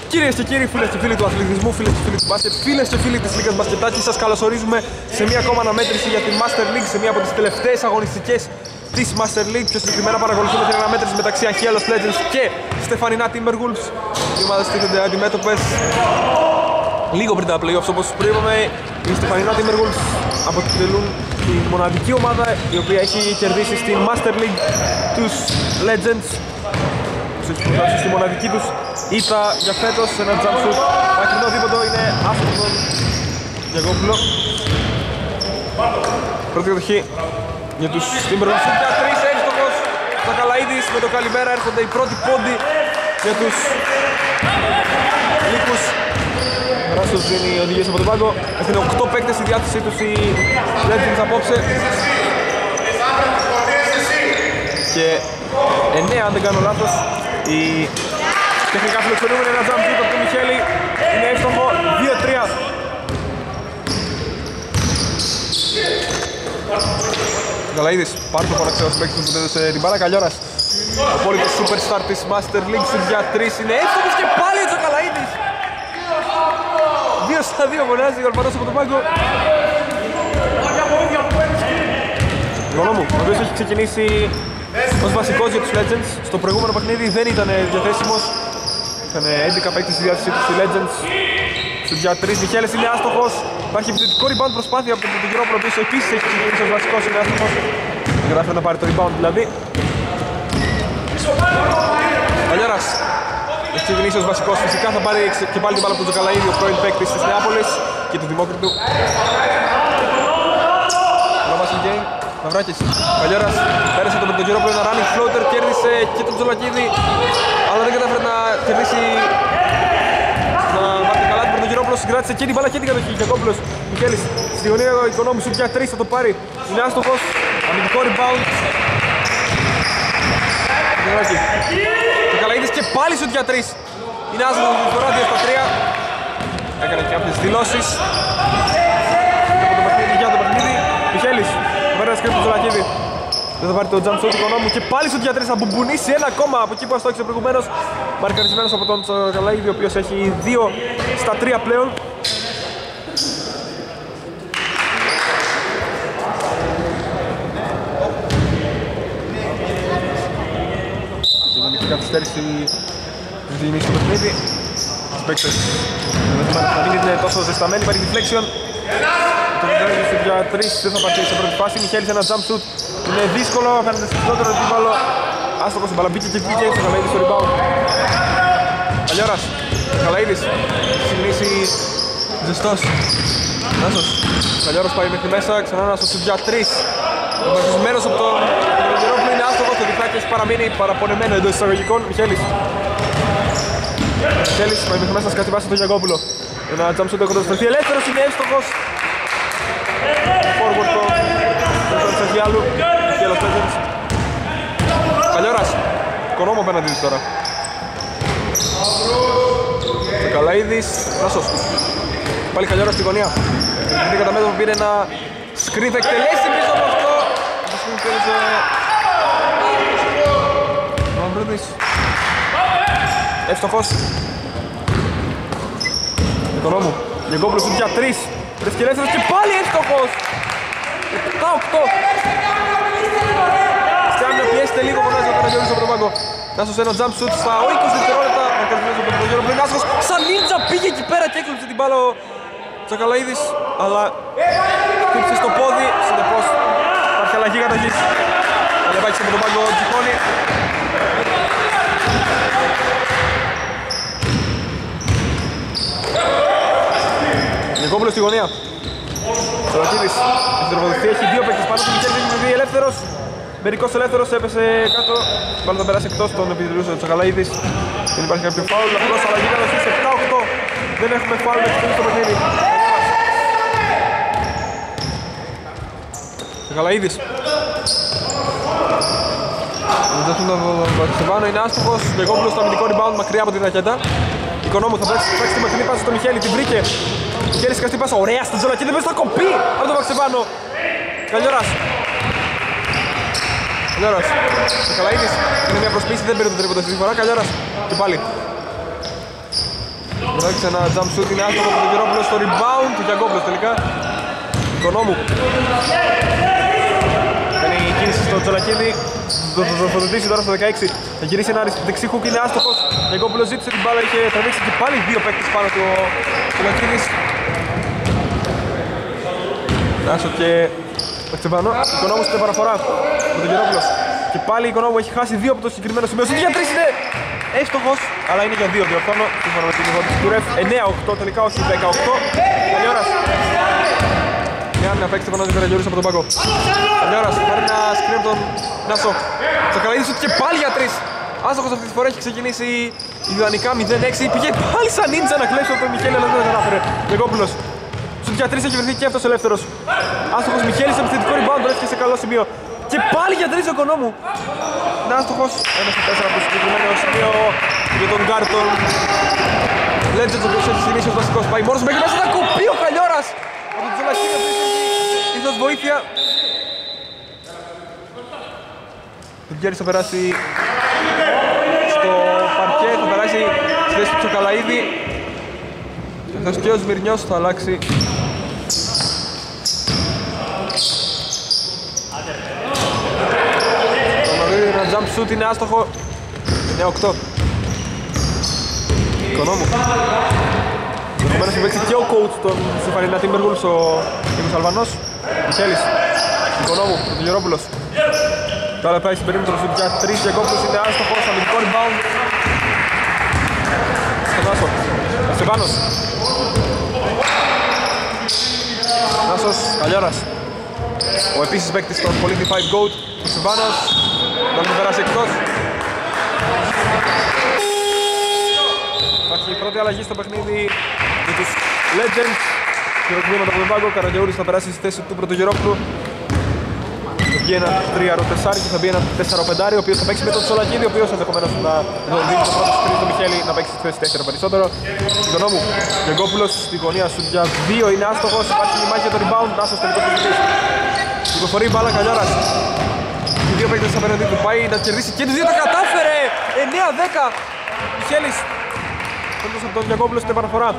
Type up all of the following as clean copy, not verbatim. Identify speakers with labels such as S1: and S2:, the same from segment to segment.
S1: Κυρίες και κύριοι, φίλες και φίλοι του αθλητισμού, φίλες και φίλοι του μπάσκετ, φίλες και φίλοι της Λίγκας Μπασκετάκης, σας καλωσορίζουμε σε μια ακόμα αναμέτρηση για τη Master League, σε μια από τις τελευταίες αγωνιστικές της Master League. Πιο συγκεκριμένα παρακολουθούμε την αναμέτρηση μεταξύ Αγχέλος Legends και Στεφανινά Timberwolves. Οι ομάδες στήθενται αντιμέτωπες λίγο πριν τα playoffs, όπως προείπαμε. Οι Στεφανινά Timberwolves αποτελούν τη μοναδική ομάδα η οποία έχει κερδίσει στην Master League τους Legends. Στη μοναδική τους ήττα για φέτος σε ένα jump shoot. Μακρινό δίποντο είναι άστοχο τον Γιακόπουλο. Πρώτη κατοχή για τους Timberwolves. Για τρεις εύστοχος Ζακαλαΐδης με το καλημέρα. Έρχονται οι πρώτοι πόντοι για τους Λύκους. Ράσος δίνει οδηγίες από τον πάγκο. Έχουν 8 παίκτες στη διάθεσή τους οι Legends απόψε. Και 9 αν δεν κάνω λάθος. Η τεχνικά φιλοξενούμενη ένα jump shoot από τον Μιχέλη είναι εύστοχο, 2-3. Καλαΐδης, πάρει το παραξέος παίκτης που έδωσε την μπάλα. Καλιόρας, ο απόλυτος superstar της Master League για 3 είναι εύστοχος και πάλι ο Καλαΐδης. 2-2 μονάζει ο Αλπανός από τον πάγκο. Γονόμου, ο οποίος έχει ξεκινήσει ως βασικός για τους Legends. Στο προηγούμενο παιχνίδι δεν ήταν διαθέσιμος. Είχαν 11 παίκτες στη διάθεσή τους οι Legends. Στους για 3 Μιχέλης είναι άστοχος. Υπάρχει επιθετικό rebound προσπάθεια από τον Πρωτογυρόπουλο, ο οποίος επίσης έχει ξεκινήσει ως βασικός, είναι άστοχος. Δεν κατάφερε να πάρει το rebound δηλαδή. Παλιάρας έχει ξεκινήσει ως βασικός. Φυσικά θα πάρει και πάλι την μπάλα από τον Τζοκαλαΐδη, ο πρώην παίκτης της Νεάπολης και του Δημόκριτου. Μαυράκης, Παλιόρας, πέρασε τον Πρωτογυρόπουλο, ένα running floater, κέρδισε και τον Τζολακίδη, αλλά δεν κατάφερε να κερδίσει, να βάλει καλά τον Πρωτογυρόπουλο, συγκράτησε και την μπάλα και την κατοχή. Γιακόπουλος, Μιχέλης, στη γωνία ο Οικονόμου, σου πια 3 θα το πάρει, είναι άστοχος, αμυντικό rebound. Καλαΐδης και πάλι σου πια 3, είναι άστοχος, φορά 2 στα 3, έκανε και κάποιες δηλώσεις. Μιχέλης, πέρασε και τον Τζολακίδη. Δεν θα πάρει το jump shot του Οικονόμου και πάλι στο διατρής θα μπουμπουνίσει ένα ακόμα από εκεί που αστόχησε προηγουμένως. Μαρκαρισμένος από τον Τζολακίδη, ο οποίος έχει 2 στα 3 πλέον. Και είναι μικρή καθυστέρηση της διηνής του παιχνίδι. Τους παίκτες θα μην είναι τόσο ζεσταμένοι, υπάρχει deflection. Το βιντεάκι στο για 3 δεν θα πατήσει σε πρώτη φάση. Μιχέλης ένα jump shoot είναι δύσκολο, φαίνεται σκληρότερο αντίπαλο. Άστοχος, η μπάλα μπήκε και βγήκε, στο Καλαΐδης στο rebound. Καλιόρας, Καλαΐδης, ξεκινήσει ζεστός. Νάσος, Καλιόρας πάει μέχρι μέσα, ξανά Νάσος για 3. Ο βασισμένος από τον Πρωτογυρόπουλο είναι άστοχος, το διπλάκι έχει παραμείνει παραπονεμένο εντός εισαγωγικών. Μιχέλης πάει μέχρι μέσα, σκατιβάσει τον Γιακόπουλο. Ένα jump shoot έχοντας βρεθεί ελεύθερος, είναι εύστοχος. Forward το Τσαγιάλου, Αγχέλος Legends. Καλιόρας, Οικονόμου απέναντι τώρα. Καλαΐδης, Ράσος. Πάλι Καλιόρας στη γωνία. Η κατά μέτωπο πήρε ένα screen, θα εκτελέσει πίσω από αυτό. Το screen τέλεισε ο Μαυρούδης. Εύστοχος. Οικονόμου, Γιακόπουλος για 3. Βρέθηκε ελεύθερος και πάλι εύστοχος! 7-8. Στιάμια πιέστε λίγο, φωνάζει ο Καραγιώργης από τον πάγκο. Νάσος ένα jump shoot στα 20 δευτερόλεπτα. Μακαρισμένος από τον Πρωτογυρόπουλο. Νάσος σαν νίντζα πήγε εκεί πέρα και έκλειψε την μπάλα ο Τζακαλαΐδης. Αλλά χτύπησε στο πόδι, συνεπώς υπάρχει αλλαγή κατοχής. Ανεβάκησε από τον πάγκο ο Τζιχόνη. Γιακόπουλος στη γωνία. Σολακίδης, έχει τροφοδοτηθεί, έχει 2 παίκτες πάνω του. Μιχέλης έχει βγει ελεύθερος. Μερικός ελεύθερος, έπεσε κάτω. Πάλι θα περάσει εκτός, τον επιδηλούσε ο Τσακαλαΐδης. Δεν υπάρχει κάποιο φάουλ, απλώς αλλαγή κατοχής 7-8. Δεν έχουμε φάουλ μέχρι στιγμής στο παιχνίδι. Τσακαλαΐδης. Δεν θέλουν να ξεβάνω, είναι άστοχος. Γιακόπουλος στο αμυντικό rebound μακριά από τη ρακέτα. Οικονόμου θα παίξει τη μακρινή πάσα στο Μιχέλη, την βρήκε. Μιχέλης σκαστή πάσα, ωραία στην Τζολακίδη, δεν πες θα κοπεί από τον Μαξεβάνο. Καλιόρας. Καλιόρας. Ο Καλαΐδης, είναι μια προσπίση, δεν παίρνει το τρίποντο αυτή τη φορά. Καλιόρας. Και πάλι. Άρχισε ένα jump shoot, είναι άστοχο από τον Γερόπουλο στο rebound του Γιαγκόπουλος τελικά. Οικονόμου. Κάνει κίνηση στο Τζολακίδη. Το φωτοτήσει τώρα στο 16. Θα γυρίσει ένα δεξί χουκ, είναι άστοχος. Γιαγκόπουλος ζήτησε την μπάλα, είχε τραβήξει και πάλι δύο παίκτες πάνω του Τζολακίδης. Νάσο και Παχτσεβάνο. Οικονόμου στην παραφορά με τον Γερόπουλος. Και πάλι η Οικονόμου έχει χάσει δύο από το συγκεκριμένο σημείο. Στο 3 είναι έστοχος, αλλά είναι για δύο διορθώνω. Σύμφωνα με την υπόθεση του ρεφ. 9-8 τελικά, όχι 18. Καλιόρας. Μια άμυνα παίξει πάνω στον Καραγιώρης από τον πάγκο. Καλιόρας πάρει ένα σκριν από τον Νάσο. Τσακαλίδης ούτε και πάλι για 3. Άστοχος αυτή τη φορά έχει ξεκινήσει ιδανικά 0-6. Πήγε πάλι σαν νίντζα να κλέψει από τον Μιχέλη, αλλά δεν το κατάφερε. Γεκόπουλος. Στους για 3 έχει βρεθεί και αυτός ελεύθερος. Άστοχος Μιχέλης, επιθετικό rebound, βρέθηκε σε καλό σημείο. Και πάλι για 3 ο Οικονόμου. Είναι άστοχος. 1-4 από το συγκεκριμένο σημείο για τον Γκάρτον. Legends, ο οποίος έχει συνήθει ως βασικός. Πάει μόνος μέχρι μέσα, θα κοπεί ο Καλιόρας από τον Τζολακίδη, ο οποίος έχει ίσως βοήθεια. Ο Γκέρης θα περάσει στο παρκέ, θα περάσει στη θέση του Τσοκαλαίδη. Καθώς και ο Σμυρνιός θα αλλάξει. Ένα jump shoot είναι άστοχο. 9-8. Οικονόμου. Ενδεχομένως θα παίξει και ο coach των Στεφανίνα Timberwolves, ο Νίκος Αλβανός. Μιχέλης. Οικονόμου, ο Γερόπουλος. Τώρα πάει στην περίμετρο shoot για 3. Γιακόπουλος είναι άστοχος, αμυντικό rebound. Στον Νάσο. Αστεβάνος. Νάσος, Καλιόρας. Ο επίσης παίκτης των Πολύθη 5 Goat. Ο Αστεβάνος. Να μην περάσει εκτός. Υπάρχει η πρώτη αλλαγή στο παιχνίδι για τους Legends. Χειροκροτήματα από τον πάγκο. Καραγιαούρης θα περάσει στη θέση του Πρωτογερόπουλου. Θα βγει ένα 3-4 και θα μπει ένα 4-5, ο οποίος θα παίξει με τον Τσολακίδη, ο οποίος ενδεχομένως να δίνει το πρώτο σκριν στο Μιχέλη να παίξει στη θέση 4 περισσότερο. Οικονόμου, Γεγκόπουλος στη γωνία σου για 2 είναι άστοχος. Υπάρχει η μάχη για το rebound. Νάσος τελικός διευθυντής. Κυκλοφορεί η μπάλα Καλιόρας. Οι δύο παίκτες απέναντι του πάει να κερδίσει και τους δύο τα κατάφερε! 9-10! Μιχέλης. Πέντος από τον Γιακόπουλο στην επαναφορά.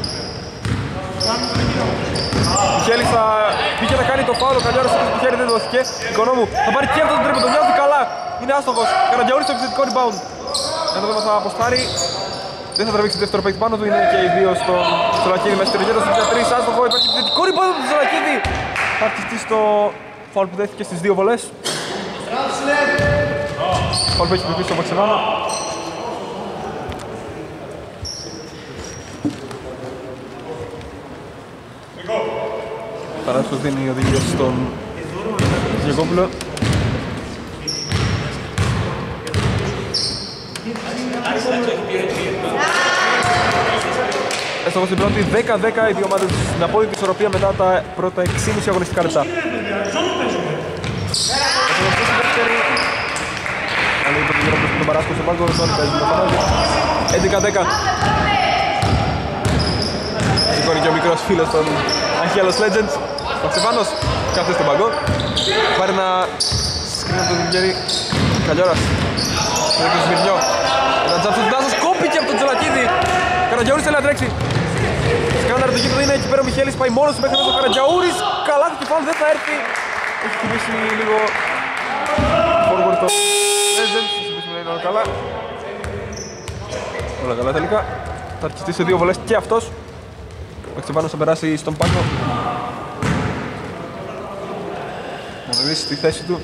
S1: Μιχέλης θα πήγε να κάνει το φάουλ, ο Καλιόρας στο χέρι δεν δόθηκε. Οικονόμου θα πάρει και αυτό τον τρίποντο, νιώθει καλά. Είναι άστοχος. Καραγιαούρης στο επιθετικό rebound. Ένα βήμα θα αποστάρει. Δεν θα τραβήξει δεύτερο παίκτη πάνω του, είναι και οι δύο στο Ζολακίδη μέσα στη ρογέτα στο 3. Άστοχο, υπάρχει επιθετικό rebound του Ζολακίδη. Θα αρχιστεί στο φάουλ που δέθηκε στις δύο βολές. Φάουλ που έχει πιπίσει στο Παξεβάνο. Παράσος δίνει η οδηγία στον Γιακόπουλο. Έστοχος στην πρώτη 10-10, οι δύο ομάδες στην απόλυτη ισορροπία μετά τα πρώτα 6,5 αγωνιστικά λεπτά. Έστοχος στην δεύτερη. Αλλά είπε τον Γιακόπουλο στον Παράσκο στον πάγκο, τώρα παίζει με Πανάδη. 11-10. Σηκώνει και ο μικρός φίλος των Αγγέλος Legends. Ο Ξεβάνος κάθεται στον παγκό. Πάρει ένα σκριν από τον Δημιέρη. Καλιόρας. Είναι και ο Σμυρνιό. Ένα τζάψο του Νάσος κόπηκε από τον Τζολακίδη. Καραγιαούρης θέλει να τρέξει. Σκάναρ το γήπεδο είναι εκεί πέρα ο Μιχέλης. Πάει μόνος του μέχρι μέσα ο Καραγιαούρης. Καλά του κεφάλου δεν θα έρθει. Έχει χτυπήσει λίγο forward το Legends. Όλα καλά. Όλα καλά τελικά. Θα αρχιστεί σε δύο βολές και αυτός. Ο Ξεβάνος θα περάσει στον πάγκο. Να βρει στη θέση του.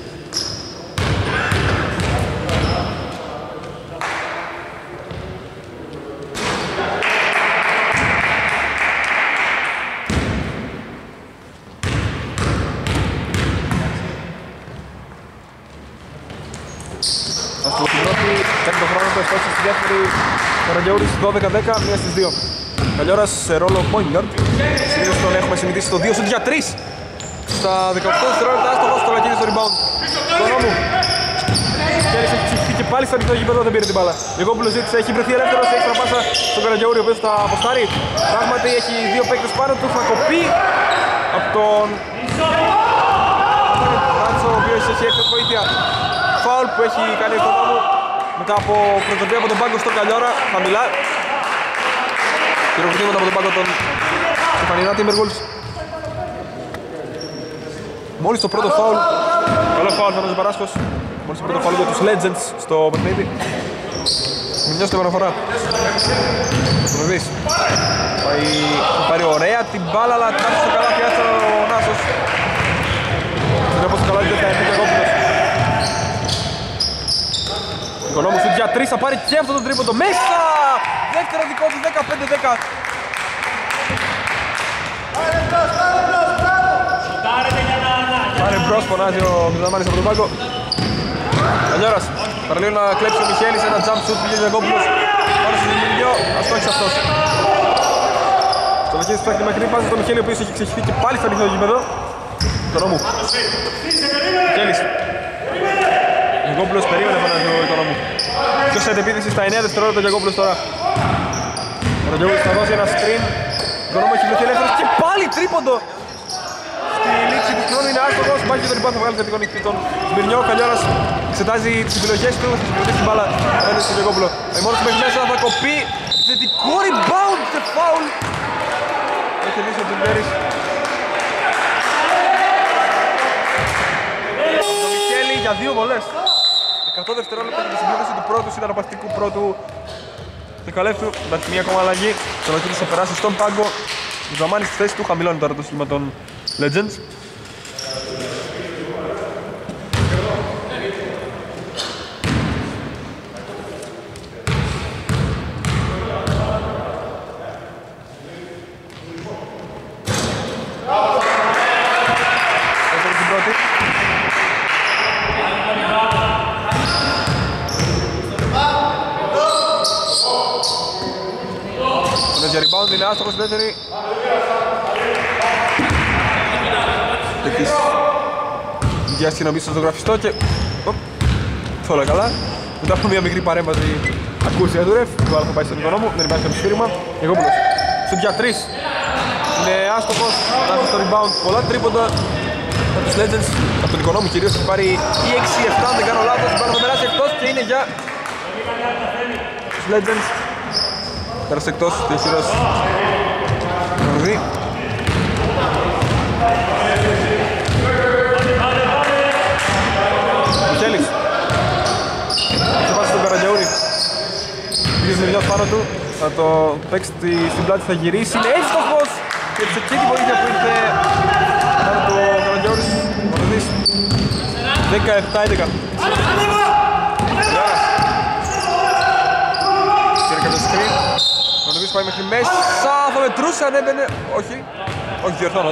S1: Αυτό στην πρώτη, κάνει τον χρόνο του εστώσει στη δεύτερη. Καραγιαούρης 12-10, μία στις 2. Καλιόρας σε ρόλο point guard. Συνήθως τον έχουμε συνηθίσει στο 2 σουτ για 3. Στα 18 δευτερόλεπτα άστοχος, το Λακίδη στο rebound. Στον νόμου. Κέρις έχει ψηφθεί και πάλι στο ανοιχτό γήπεδο, δεν πήρε την μπάλα. Γιακόπουλος ζήτησε, έχει βρεθεί ελεύθερος, έχει τραπάσα στον Καραγιαούρη, ο οποίος θα αποστάρει. Πράγματι έχει δύο παίκτες πάνω του, θα κοπεί από τον Ράντσο, ο οποίος έχει έρθει βοήθεια. Φάουλ που έχει κάνει ο νόμου μετά από πρωτοβουλία από τον πάγκο στον Καλιόρα, χαμηλά. Χειροκροτήματα από τον πάγκο των Στεφανινά Timberwolves. Μόλις το πρώτο φάουλ. Καλό φάουλ θα ο Παράσκος. Μόλις το πρώτο φάουλ για τους Legends στο παιχνίδι. Μηνιός την επαναφορά. Βεβείς. Πάρει ωραία την μπάλα, αλλά τάφησε στο καλά πιάσει ο Νάσος. Δεν είναι πόσο καλά δεν θα έρθει ο Γιακόπουλος. Οικονόμου σου για 3 θα πάρει και αυτό το τρίποντο μέσα! Δεύτερο δικό του 15-10. Πάρε μπρος, φωνάζει ο Μιζαμάνης από τον πάγκο. Καλιόρας, παραλίγο να κλέψει ο Μιχέλης, ένα jump shoot πήγε ο Γιακόπουλος. Πάνω στο Δημιουργιό, ας το έχεις αυτός. Στο Μιχέλης παίχνει μέχρι πάση στο Μιχέλη, ο οποίος έχει ξεχυθεί και πάλι στο ανοιχτό γήπεδο. Οικονόμου. Μιχέλης. Ο Γιακόπουλος περίμενε φωνάζει ο Οικονόμου. Ποιος έχει επίθεση στα 9 δευτερόλεπτα ο Γιακόπουλος τώρα. Ο Γιακόπουλος θα δώσει ένα screen. Ο Οικονόμου έχει βρεθεί ελεύθερος και πάλι τρίποντο. Στη λήξη του χρόνου είναι άστοχος. Πάει και τον υπάθο βγάλει θετικό νίκη τον Σμυρνιό. Ο Καλιόρας εξετάζει τις επιλογές του. Θα συγκροτήσει την μπάλα απέναντι στον Γιακόπουλο. Μόνος του μέχρι μέσα θα κοπεί. Θετικό rebound και foul. Έχει λύσει ο Τζιμπέρης. Το Μιχέλη για 2 βολές. 100 δευτερόλεπτα για τη συμπλήρωση του πρώτου συναρπαστικού πρώτου δεκαλέπτου. Εντάξει, μία ακόμα αλλαγή. Το Λοκίτης θα περάσει στον πάγκο. Ο Ζαμάνης στη θέση του χαμηλώνει τώρα το σχήμα των Legends. Για rebound είναι άστοχος στη δεύτερη. Τέτοις διασκηνομής στο γραφιστό και όλα καλά. Μετά από μια μικρή παρέμβαση ακούσει του ρεφ. Το άλλο θα πάει στον Οικονόμου, δεν υπάρχει κάποιο σφύριγμα. Γιακόπουλος στον για 3. Είναι άστοχος, φτάσει στο rebound. Πολλά τρίποντα από τους Legends. Από τον Οικονόμου κυρίως έχει πάρει ή 6-7 αν δεν κάνω λάθος. Πάνω θα περάσει εκτός και είναι για τους Legends. Πέρασε εκτός, τυχερός Ρουδί. Μιχέλης. Θα πάσει στον Καραγιαούρη. Πήγες με πάνω του. Θα το παίξει στην πλάτη, θα γυρίσει. Είναι εύστοχος! Και σε εκεί την βοήθεια που ήρθε πάνω του Καραγιαούρης. Ο Ρουδής. 17-11. Πήρε κάποιο screen. Ο Ρουδής πάει μέχρι μέσα. Θα μετρούσε αν έμπαινε. Όχι. Όχι, διορθώνω.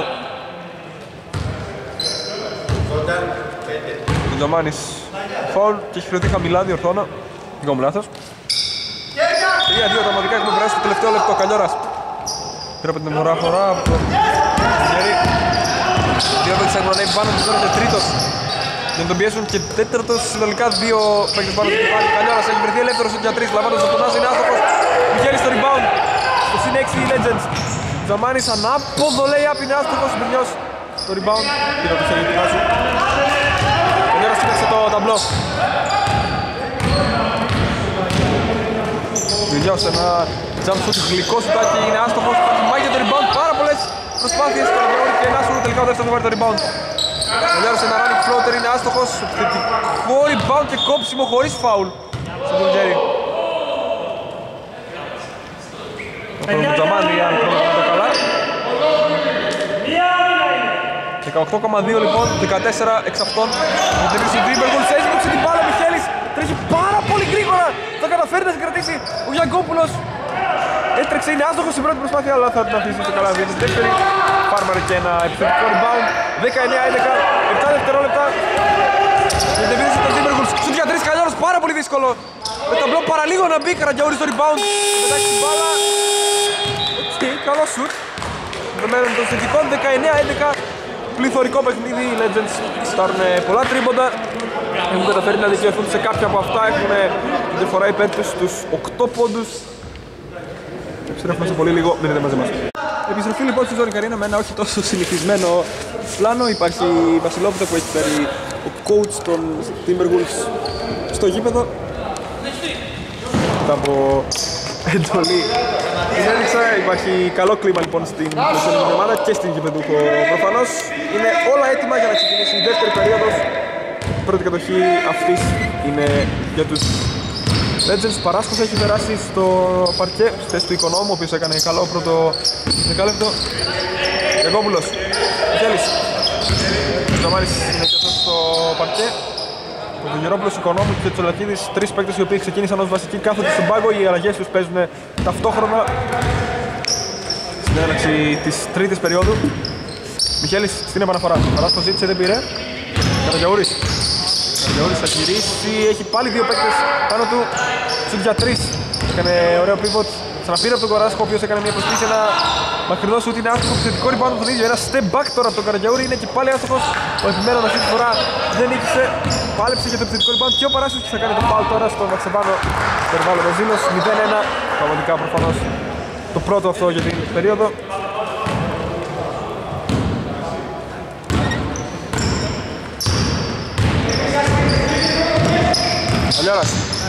S1: Ο Τζαμάνης φαουλ και έχει χρεωθεί χαμηλά, διορθώνω. Δικό μου λάθος. 3-2 automatica έχουμε περάσει στο τελευταίο λεπτό. Καλιόρας πήρε από την φορά από το Γερή. Δύο παίκτες έχουν ανέβει πάνω τους, τώρα είναι τρίτος. Για να τον πιέσουν και τέταρτος, συνολικά 2 παίκτες πάνω στο κεφάλι. Καλιόρας έχει βρεθεί ελεύθερος για 3, λαμβάνοντας από τον Άζο, είναι άστοχος. Μιχέλης στο rebound, στο συν 6 οι Legends. Τζαμάνης ανάποδο λέει up, είναι άστοχος, Μπρινιός στο rebound. Πήρα το χέρι του Άζου. Καλιόρας κοίταξε το ταμπλό. Μπρινιός ένα jump shoot γλυκό σουτάκι, είναι άστοχος. Πάει για το rebound, πάρα πολλές προσπάθειες στο Καλιόρη και ένας τελικά ο δεύτερος θα πάρει το rebound. Καλιόρας ένα running floater, είναι άστοχος. Θετικό rebound και κόψιμο χωρίς foul στον Τουλγέρι. Αυτό είναι το Τζαμάνι, αν πρόλαβα το καλά. 18,2 λοιπόν, 14 εξ αυτών. Με την ρίση Timberwolves, έσπρωξε την μπάλα, Μιχέλης τρέχει πάρα πολύ γρήγορα. Θα καταφέρει να την κρατήσει ο Γιακόπουλος. Έτρεξε, είναι άστοχος στην πρώτη προσπάθεια, αλλά θα την αφήσει στο καλά βίντεο. Στην δεύτερη, Φάρμαρ και ένα επιθετικό rebound. 19-11, 7 δευτερόλεπτα. Με την ρίση των Timberwolves, σουτ για 3, Καλιόρας, πάρα πολύ δύσκολο. Με ταμπλό παραλίγο να μπει, Καραγιαούρης στο rebound. Πετάξει την μπάλα. Και καλό σουτ. Δεδομένων των θετικών, 19-11. Πληθωρικό παιχνίδι, οι Legends στάρουν πολλά τρίποντα. Έχουν καταφέρει να δικαιωθούν σε κάποια από αυτά. Έχουν τη διαφορά υπέρ τους στους 8 πόντους. Επιστρέφουμε σε πολύ λίγο, μείνετε μαζί μας. Επιστροφή λοιπόν στη Ζώνη Καρίνα με ένα όχι τόσο συνηθισμένο πλάνο. Υπάρχει η Βασιλόπιτα που έχει φέρει ο coach των Timberwolves στο γήπεδο. Μετά από εντολή. Την έδειξα, υπάρχει καλό κλίμα λοιπόν στην πλησιανή ομάδα και στην γηπεδούχο προφανώς. Είναι όλα έτοιμα για να ξεκινήσει η δεύτερη περίοδος. Η πρώτη κατοχή αυτής είναι για τους Legends. Παράσκος έχει περάσει στο παρκέ, στη θέση του Οικονόμου, ο οποίος έκανε καλό πρώτο δεκάλεπτο. Γιακόπουλος, Μιχέλης. Ο Τζαμάρης είναι και αυτός στο παρκέ. Ο Γερόπουλος, Οικονόμου και ο Τσολακίδης, τρεις παίκτες οι οποίοι ξεκίνησαν ως βασικοί, κάθονται στον πάγκο. Οι αλλαγές τους παίζουν ταυτόχρονα στην έναρξη της τρίτης περίοδου. Μιχέλης στην επαναφορά. Παράσκος ζήτησε, δεν πήρε. Καραγιαούρης. Καραγιαούρης θα γυρίσει, έχει πάλι δύο παίκτες πάνω του. Σουτ για τρεις. Έκανε ωραίο pivot. Ξαναπήρε από τον Κοράσκο, ο οποίος έκανε μια προσκλήση, ένα μακρινό σουτ, είναι άστοχο, επιθετικό rebound τον ίδιο. Ένα step back τώρα από τον Καραγιαούρη, είναι και πάλι άστοχος. Ο επιμένων αυτή τη φορά δεν νίκησε. Πάλεψε για το επιθετικό rebound και ο Παράσιος θα κάνει το foul τώρα στον Μαξεβάνο. Περιβάλλον Ζήλος, 0-1. Πραγματικά προφανώς το πρώτο αυτό για την περίοδο. Καλιώρας.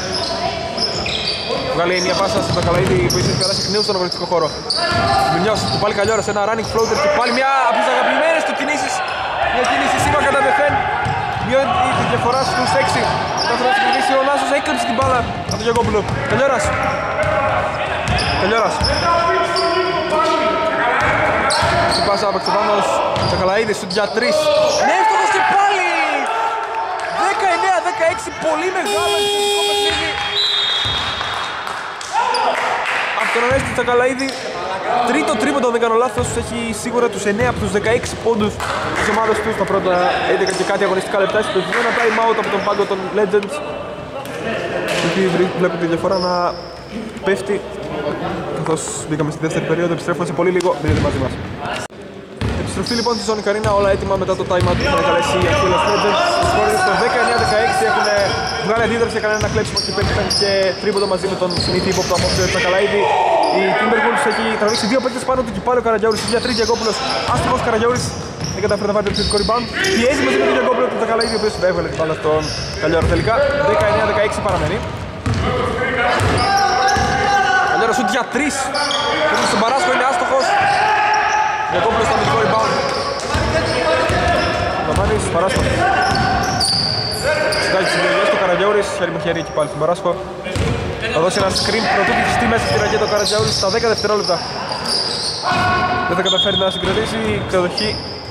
S1: Βγάλει μια πάσα στον Καλαίδη που είχε περάσει εκ νέου στον αγωνιστικό χώρο. Μινιός, και πάλι Καλιώρας, ένα running floater και πάλι μια από τις αγαπημένες του κινήσεις. Μια κίνηση σήμα κατά τεθέν. Μειώνει τη διαφορά στους 6. Κάθε να ξεκινήσει ο Νάσος, έκλεψε την μπάλα από τον Γιακόπουλο. Καλιώρας. Καλιώρας. Στην πάσα από Ξεβάνος, Τσακαλαίδη, σουτ για 3. Ναι, εύστοχος και πάλι! 19-16, πολύ μεγάλο εξαιρετικό παιχνίδι. Από τον Ανέστη Τσακαλαίδη, τρίτο τρίποντο, αν δεν κάνω λάθος, έχει σίγουρα τους 9 από τους 16 πόντους της ομάδας του στα πρώτα 11 και κάτι αγωνιστικά λεπτά. Στο ένα time out από τον πάγκο των Legends. Εκεί βλέπετε τη διαφορά να πέφτει. Καθώς μπήκαμε στη δεύτερη περίοδο, επιστρέφουμε σε πολύ λίγο, μείνετε μαζί μας. Επιστροφή λοιπόν στη ζώνη Καρίνα, όλα έτοιμα μετά το time out που είχαν καλέσει οι Achilles Legends. Σκόρες στο 19-16, έχουν βγάλει αντίδραση, έκανε ένα κλέψιμο και πέτυχαν και τρίποντο μαζί με τον συνήθι ύποπτο από τον Τσακαλαίδη. Η Timberwolves έχει τραβήξει δύο παίκτες πάνω του και πάλι ο Καραγιαούρης για 3. Γιακόπουλος, άστοχος. Καραγιαούρης δεν καταφέρει να πάρει το επιθετικό rebound. Πιέζει μαζί με τον Γιακόπουλο του Τσακαλαίδη, ο οποίος έβγαλε την μπάλα στον Καλιόρο. Τελικά 19-16 παραμένει. Καλιόρο σουτ για 3. Στον Παράσκο είναι άστοχος. Γιακόπουλος στο αμυντικό rebound. Λαμβάνεις, Παράσκος. Συντάγει τις συνταγές του Καραγιαούρης, χέρι με χέρι εκεί πάλι στον Παράσκο. Θα δώσει ένα screen πρωτού κυφιστεί μέσα στη ρακέτα ο Καραγιαούρης στα 10 δευτερόλεπτα. Δεν θα καταφέρει να συγκρατήσει, η κατοχή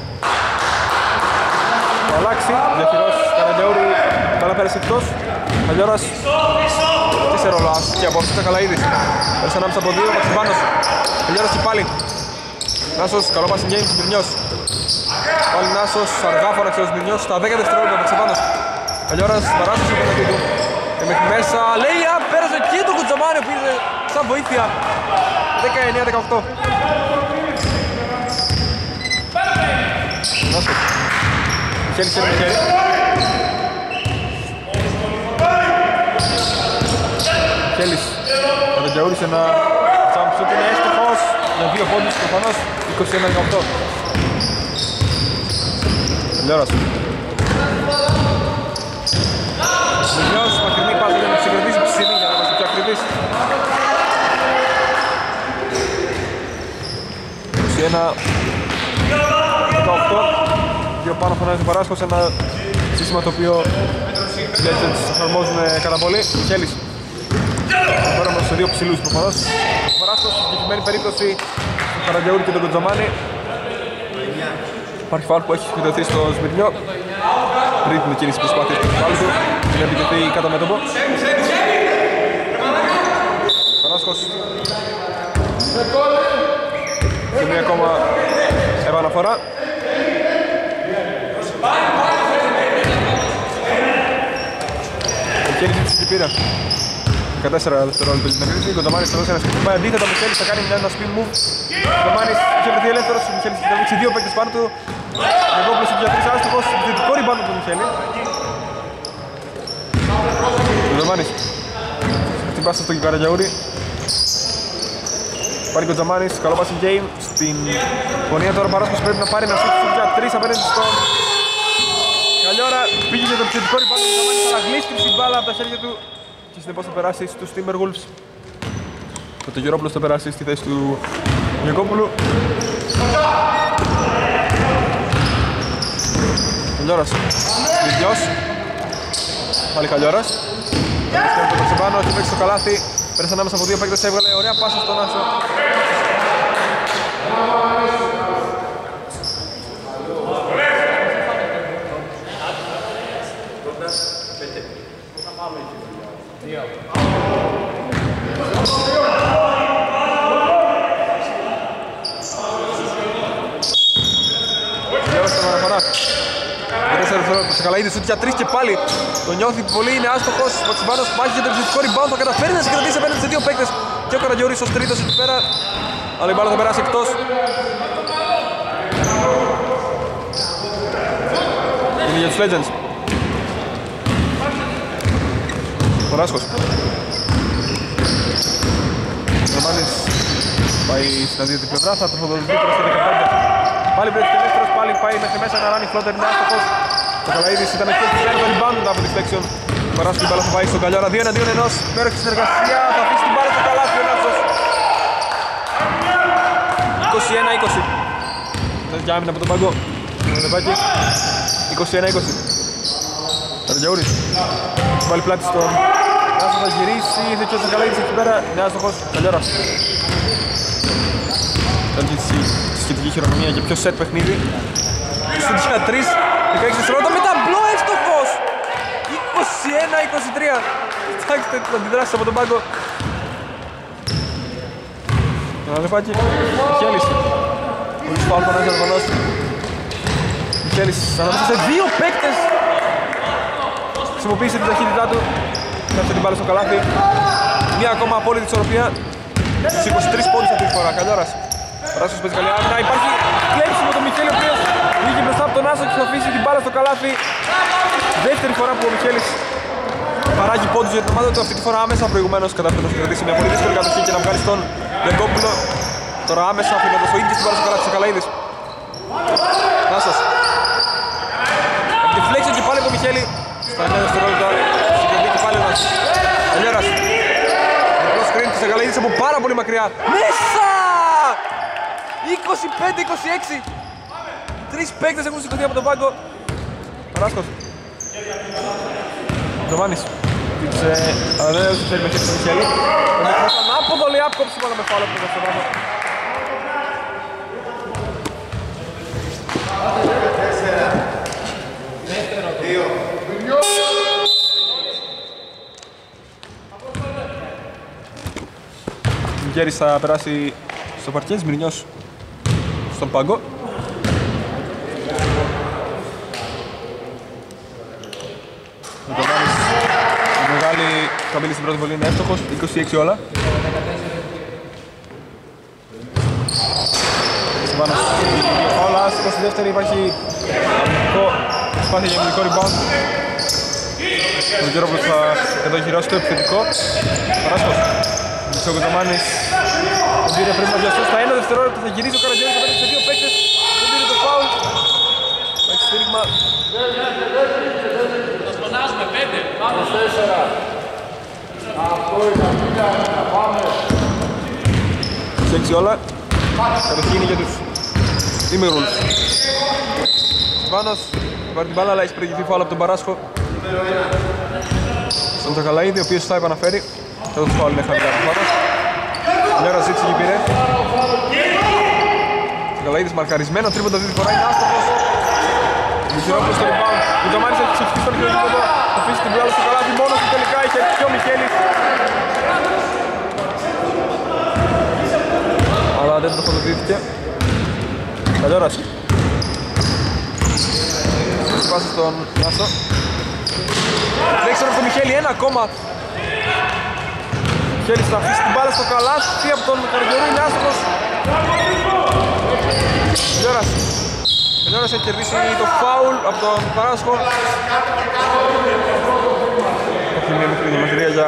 S1: θα αλλάξει. Διαφυρός Καραγιαούρη, καλά πέρασε εκτός. Καλιώρας, τι σε ρόλο και από αυτό Καλαίδης. Πέρασε ανάμεσα από δύο, Μαξιμπάνος. Καλιώρας και πάλι. Νάσος, καλό passing game, Μυρνιός. Πάλι Νάσος, αργά φώναξε ο Μυρνιός στα 10 δευτερόλεπτα, Μαξιμπάνος. Καλιώρας, παράσταση από τον του. Και μέχρι μέσα, λέει, πέρασε και το Κουτζαμάνι που είναι σαν βοήθεια. 19-18. Νάσος. Χέρι με χέρι. Χέλης. Καραγιαούρης ένα jump shoot, είναι έστοχος. Για 2 πόντους προφανώς. 21-18. Τελειώρας. Μινιός, μακρινή πάσα για να συγκρατήσει τη στιγμή για να είμαστε πιο ακριβείς. 21-18. Δύο πάνω φωνάζει Παράσκος, ένα σύστημα το οποίο οι Legends εφαρμόζουν κατά πολύ. Χέλης. Τώρα είμαστε σε δύο ψηλούς προφανώς. Ο Παράσκος, στην συγκεκριμένη περίπτωση του Καραγιαούρη και τον Κοντζαμάνη. Υπάρχει φάουλ που έχει επιτεθεί στο Σμυρνιό. Πριν την κίνηση προσπάθειας του φάουλ του, είναι επιτεθεί κατά μέτωπο. Παράσκος. Και μία ακόμα επαναφορά. Ο Κέρι ζήτησε και πήρα 14 δευτερόλεπτα την επίθεση. Ο Κονταμάνης θα δώσει ένα σπίτι. Πάει αντίθετα, ο Μιχέλης θα κάνει ένα spin move. Ο Κονταμάνης είχε βρεθεί ελεύθερος, ο Μιχέλης θα δείξει δύο παίκτες πάνω του. Γιακόπουλος για 3 άστοχος, δυτικό rebound του Μιχέλη. Ο Κονταμάνης χτυπάσε στον Καραγιαούρη. Πάρει ο Κοντζαμάνης, καλό passing game. Στην γωνία τώρα Παράσκος πρέπει να πάρει ένα σούτ για 3 απέναντι στον Καλιώρα. Πήγε για το επιθετικό rebound του Κοντζαμάνης, αλλά γλίστριψε την μπάλα από τα χέρια του και συνεπώς θα περάσει στους Timberwolves. Ο Τεγερόπουλος θα περάσει στη θέση του Γιακόπουλου. Καλιώρας, Λιδιός. Πάλι Καλιώρας. Το Περσεβάνο, έχει παίξει το καλάθι. Πέρασε ανάμεσα από δύο παίκτες, έβγαλε ωραία πάσα στον Άσο. Καλαίδης σούτ για 3 και πάλι το νιώθει πολύ, είναι άστοχος. Ο Μαξιμπάνος μάχει για το επιθετικό rebound, θα καταφέρει να συγκρατήσει απέναντι σε δύο παίκτες και ο Καραγιώρης ως τρίτος εκεί πέρα, αλλά η μπάλα θα περάσει εκτός. Είναι για τους Legends. Ο Ράσκος. Ο Ρωμάνης πάει στην αντίθετη πλευρά, θα τροφοδοτηθεί προς το 15. Πάλι βρέθηκε δεύτερος, πάλι πάει μέχρι μέσα να ράνει φλότερ, είναι άστοχος. Ο Καλαίδης ήταν εκεί και κάνει το rebound από τη flexion. Ο Ράσκος την μπάλα θα πάει στον Καλιόρα, 2-1, υπέροχη συνεργασία, θα αφήσει την μπάλα στο καλάθι ο Νάσος. 21-20. Για άμυνα από τον πάγκο. Ο Λεπάκη. 21-20. Καραγιαούρης. Βάλει πλάτη στον Νάσο, θα γυρίσει, ήρθε και ο Καλαίδης εκεί πέρα. Είναι άστοχος, Καλιόρας. Κάνει τη σχετική χειρονομία για πιο σετ παιχνίδι. Στον 3, 16 δευτερόλεπτα με ταμπλό, εύστοχος! 21-23. Κοιτάξτε την αντιδράση από τον πάγκο. Ένα λεφάκι. Μιχέλης. Πολύ σπάω τον Άγιο Αλβανός. Μιχέλης ανάμεσα σε δύο παίκτες. Χρησιμοποίησε την ταχύτητά του. Κάψε την μπάλα στο καλάθι. Μία ακόμα απόλυτη ισορροπία. Στους 23 πόντους αυτή τη φορά. Καλιώρας. Ο Ράσος παίζει καλή άμυνα. Υπάρχει κλέψιμο το Μιχέλη, ο οποίος βγήκε μπροστά από τον Άσο και θα αφήσει την μπάλα στο καλάθι. Δεύτερη φορά που ο Μιχέλης παράγει πόντους για την ομάδα του. Αυτή τη φορά άμεσα προηγουμένως κατάφερε να συγκρατήσει μια πολύ δύσκολη κατοχή και να βγάλει στον Γιακόπουλο. Τώρα άμεσα αφήνοντας το ίδιο στην μπάλα στο καλάθι της Καλαίδης. Νάσος. Από τη φλέξιο και πάλι από τον Μιχέλη. Στα 9 δευτερόλεπτα συγκρατεί και πάλι ο Νάσος. Καλιέρας. Διπλό screen της Καλαίδης από πάρα πολύ μακριά. Μέσα! 25-26. Τρεις παίκτες έχουν σηκωθεί από τον πάγκο. Παράσκος. Τζοβάνης. Αλλά δεν έδωσε θέλει μεσή στον Μιχέλη. Ανάποδο λέει άπκοψη πάνω με φάλο από τον Τζοβάνη. Μιχέλης θα περάσει στο παρκέ, Μυρινιός στον πάγκο. Ο Τονάνης η μεγάλη καμπύλη στην πρώτη βολή είναι εύστοχος, 26 όλα. Σιβάνος όλα, στη δεύτερη υπάρχει αμυντικό σπάθεια για αμυντικό rebound. Ο Γερόπουλος θα κατοχυρώσει το επιθετικό. Παράσκος. Ο Κοντομάνης τον πήρε πριν να βιαστεί στα 1 δευτερόλεπτα, θα γυρίσει ο Καραγιώρης απέναντι σε δύο παίκτες. Δεν πήρε το φάουλ. Έχει στήριγμα.
S2: Το σπονάζουμε 5, πάμε
S3: 4. Αυτό είναι να πάμε.
S1: 6 όλα. Κατοχή είναι για τους ημερούλους. Βάνος πάρει την μπάλα, αλλά έχει προηγηθεί φάουλ από τον Παράσχο. Στον Τσακαλαίδη, ο οποίος θα επαναφέρει. Εδώ το φάουλ είναι χαμηλά από Βάνος. Μια ώρα ζήτηση εκεί πήρε. Τσακαλαίδης μαρκαρισμένο, τρίποντα αυτή τη φορά είναι άστοχος. Μιχειρόπουλος στο rebound. Ο Ντομάνης έχει ξεφύγει στον γήπεδο. Θα αφήσει την μπάλα στο καλάθι μόνος του, τελικά είχε έρθει ο Μιχέλης. Αλλά δεν τροφοδοτήθηκε. Καλιώρας. Σπάσει στον Νάσο. Λέξε από τον Μιχέλη, ένα ακόμα. Μιχέλης θα αφήσει την μπάλα στο καλάθι από τον Καραγιορού, είναι άστοχος. Καλιώρας. Καλιώρας έχει κερδίσει το φάουλ από τον Παράσχο. Έχει μια μικρή διαμαρτυρία για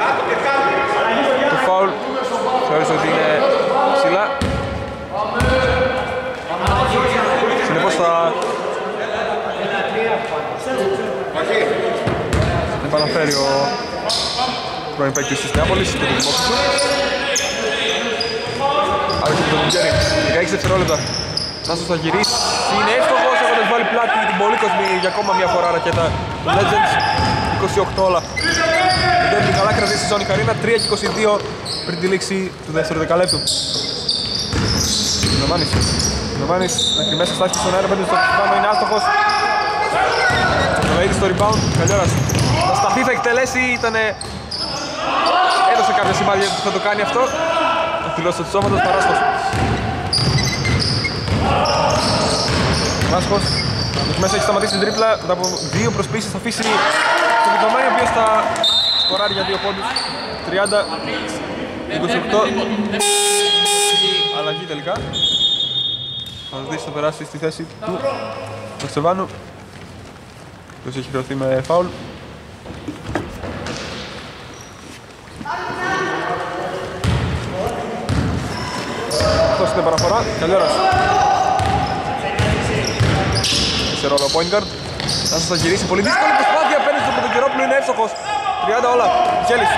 S1: το φάουλ. Θεωρείς ότι είναι ψηλά. Συνεπώς θα επαναφέρει ο πρώην παίκτης της Νεάπολης και το δημόσιο του. Άρχισε με τον Μιτζέρι, 16 δευτερόλεπτα. Νάσος θα γυρίσει, είναι εύστοχος, έχοντας βάλει πλάτη την πολύ κοσμή για ακόμα μια φορά ρακέτα. Το Legends, 28 όλα. Δεν είναι καλά κρατήσει η ζώνη Καρίνα, 3 και 22 πριν τη λήξη του δεύτερου δεκαλέπτου. Νοβάνης μέχρι μέσα στάθηκε στον αέρα, 5 στο πάνω, είναι άστοχος. Νοβαίδης στο rebound, Καλιόρας. Θα σταθεί, θα εκτελέσει, έδωσε κάποια σημάδια ότι θα το κάνει αυτό. Θα δηλώσει το σώματος, Παράσχος. Παράσχος, μέσα έχει σταματήσει την τρίπλα, μετά από 2 προσπίσεις θα αφήσει τον Βιτωμένη, ο οποίος θα σκοράρει για 2 πόντους. 30-28. Αλλαγή τελικά. Ο Ανδρής θα περάσει στη θέση του Βερσεβάνου, ο οποίος έχει χρεωθεί με φάουλ. Αυτός είναι παραφορά, Καλιόρας. Σε ρόλο point guard. Νάσος θα γυρίσει, πολύ δύσκολη προσπάθεια, παίρνει στον Πρωτοκυρόπουλο, είναι εύστοχος. 30 όλα, Γέλης.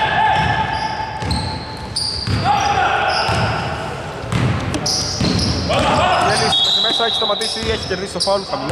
S1: Γέλης μέχρι μέσα, έχει σταματήσει, έχει κερδίσει το φάουλ χαμηλά.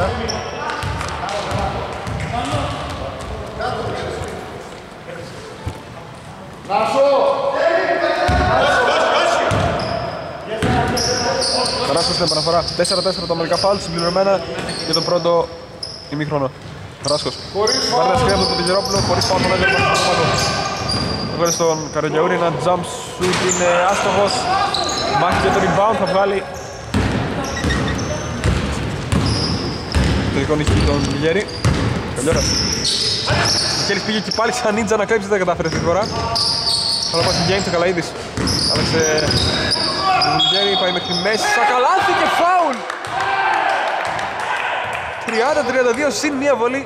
S1: Παράσχος στην επαναφορά, 4-4 τα μερικά φάουλ συμπληρωμένα για τον πρώτο ημίχρονο. Παράσχος, πάρει τα σκρία από τον Πρωτοκυρόπουλο, χωρίς πάω τον έδερμα στον πάνω. Έβγαλε στον Καραγιαούρη, ένα jump shoot, είναι άστοχος. Μάχη για το rebound, θα βγάλει τελικό νίκη τον Μιγέρη. Καλιόρας. Μικέλης πήγε και πάλι σαν νίτζα να κλέψει, δεν κατάφερε αυτή τη φορά. Αλλά πάει στην James ο Καλαΐδης. Άλλαξε τον Μιγέρη, πάει μέχρι μέση, σακαλάθη και φάουλ! 30-32 συν μία βολή.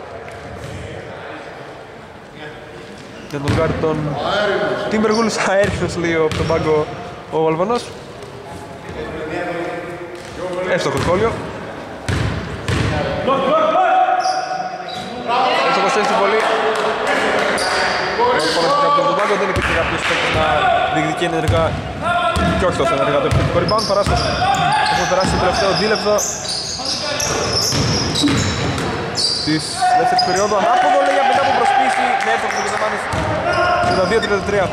S1: Για τον γκάρ τον Τίμπεργουλς, αέριος λέει από τον πάγκο ο Αλβανός. Εύστοχο σχόλιο. Εύστοχος έτσι πολύ. Από τον πάγκο δεν υπήρχε κάποιος παίκτης να διεκδικεί ενεργά και όχι τόσο ενεργά το επιθετικό rebound. Παράσχος έχουν περάσει το τελευταίο δίλεπτο της δεύτερης περίοδου. Ανάποδο λέει μετά από προσπίση με εύστοχος ο Κεσαμάνης. 32-33.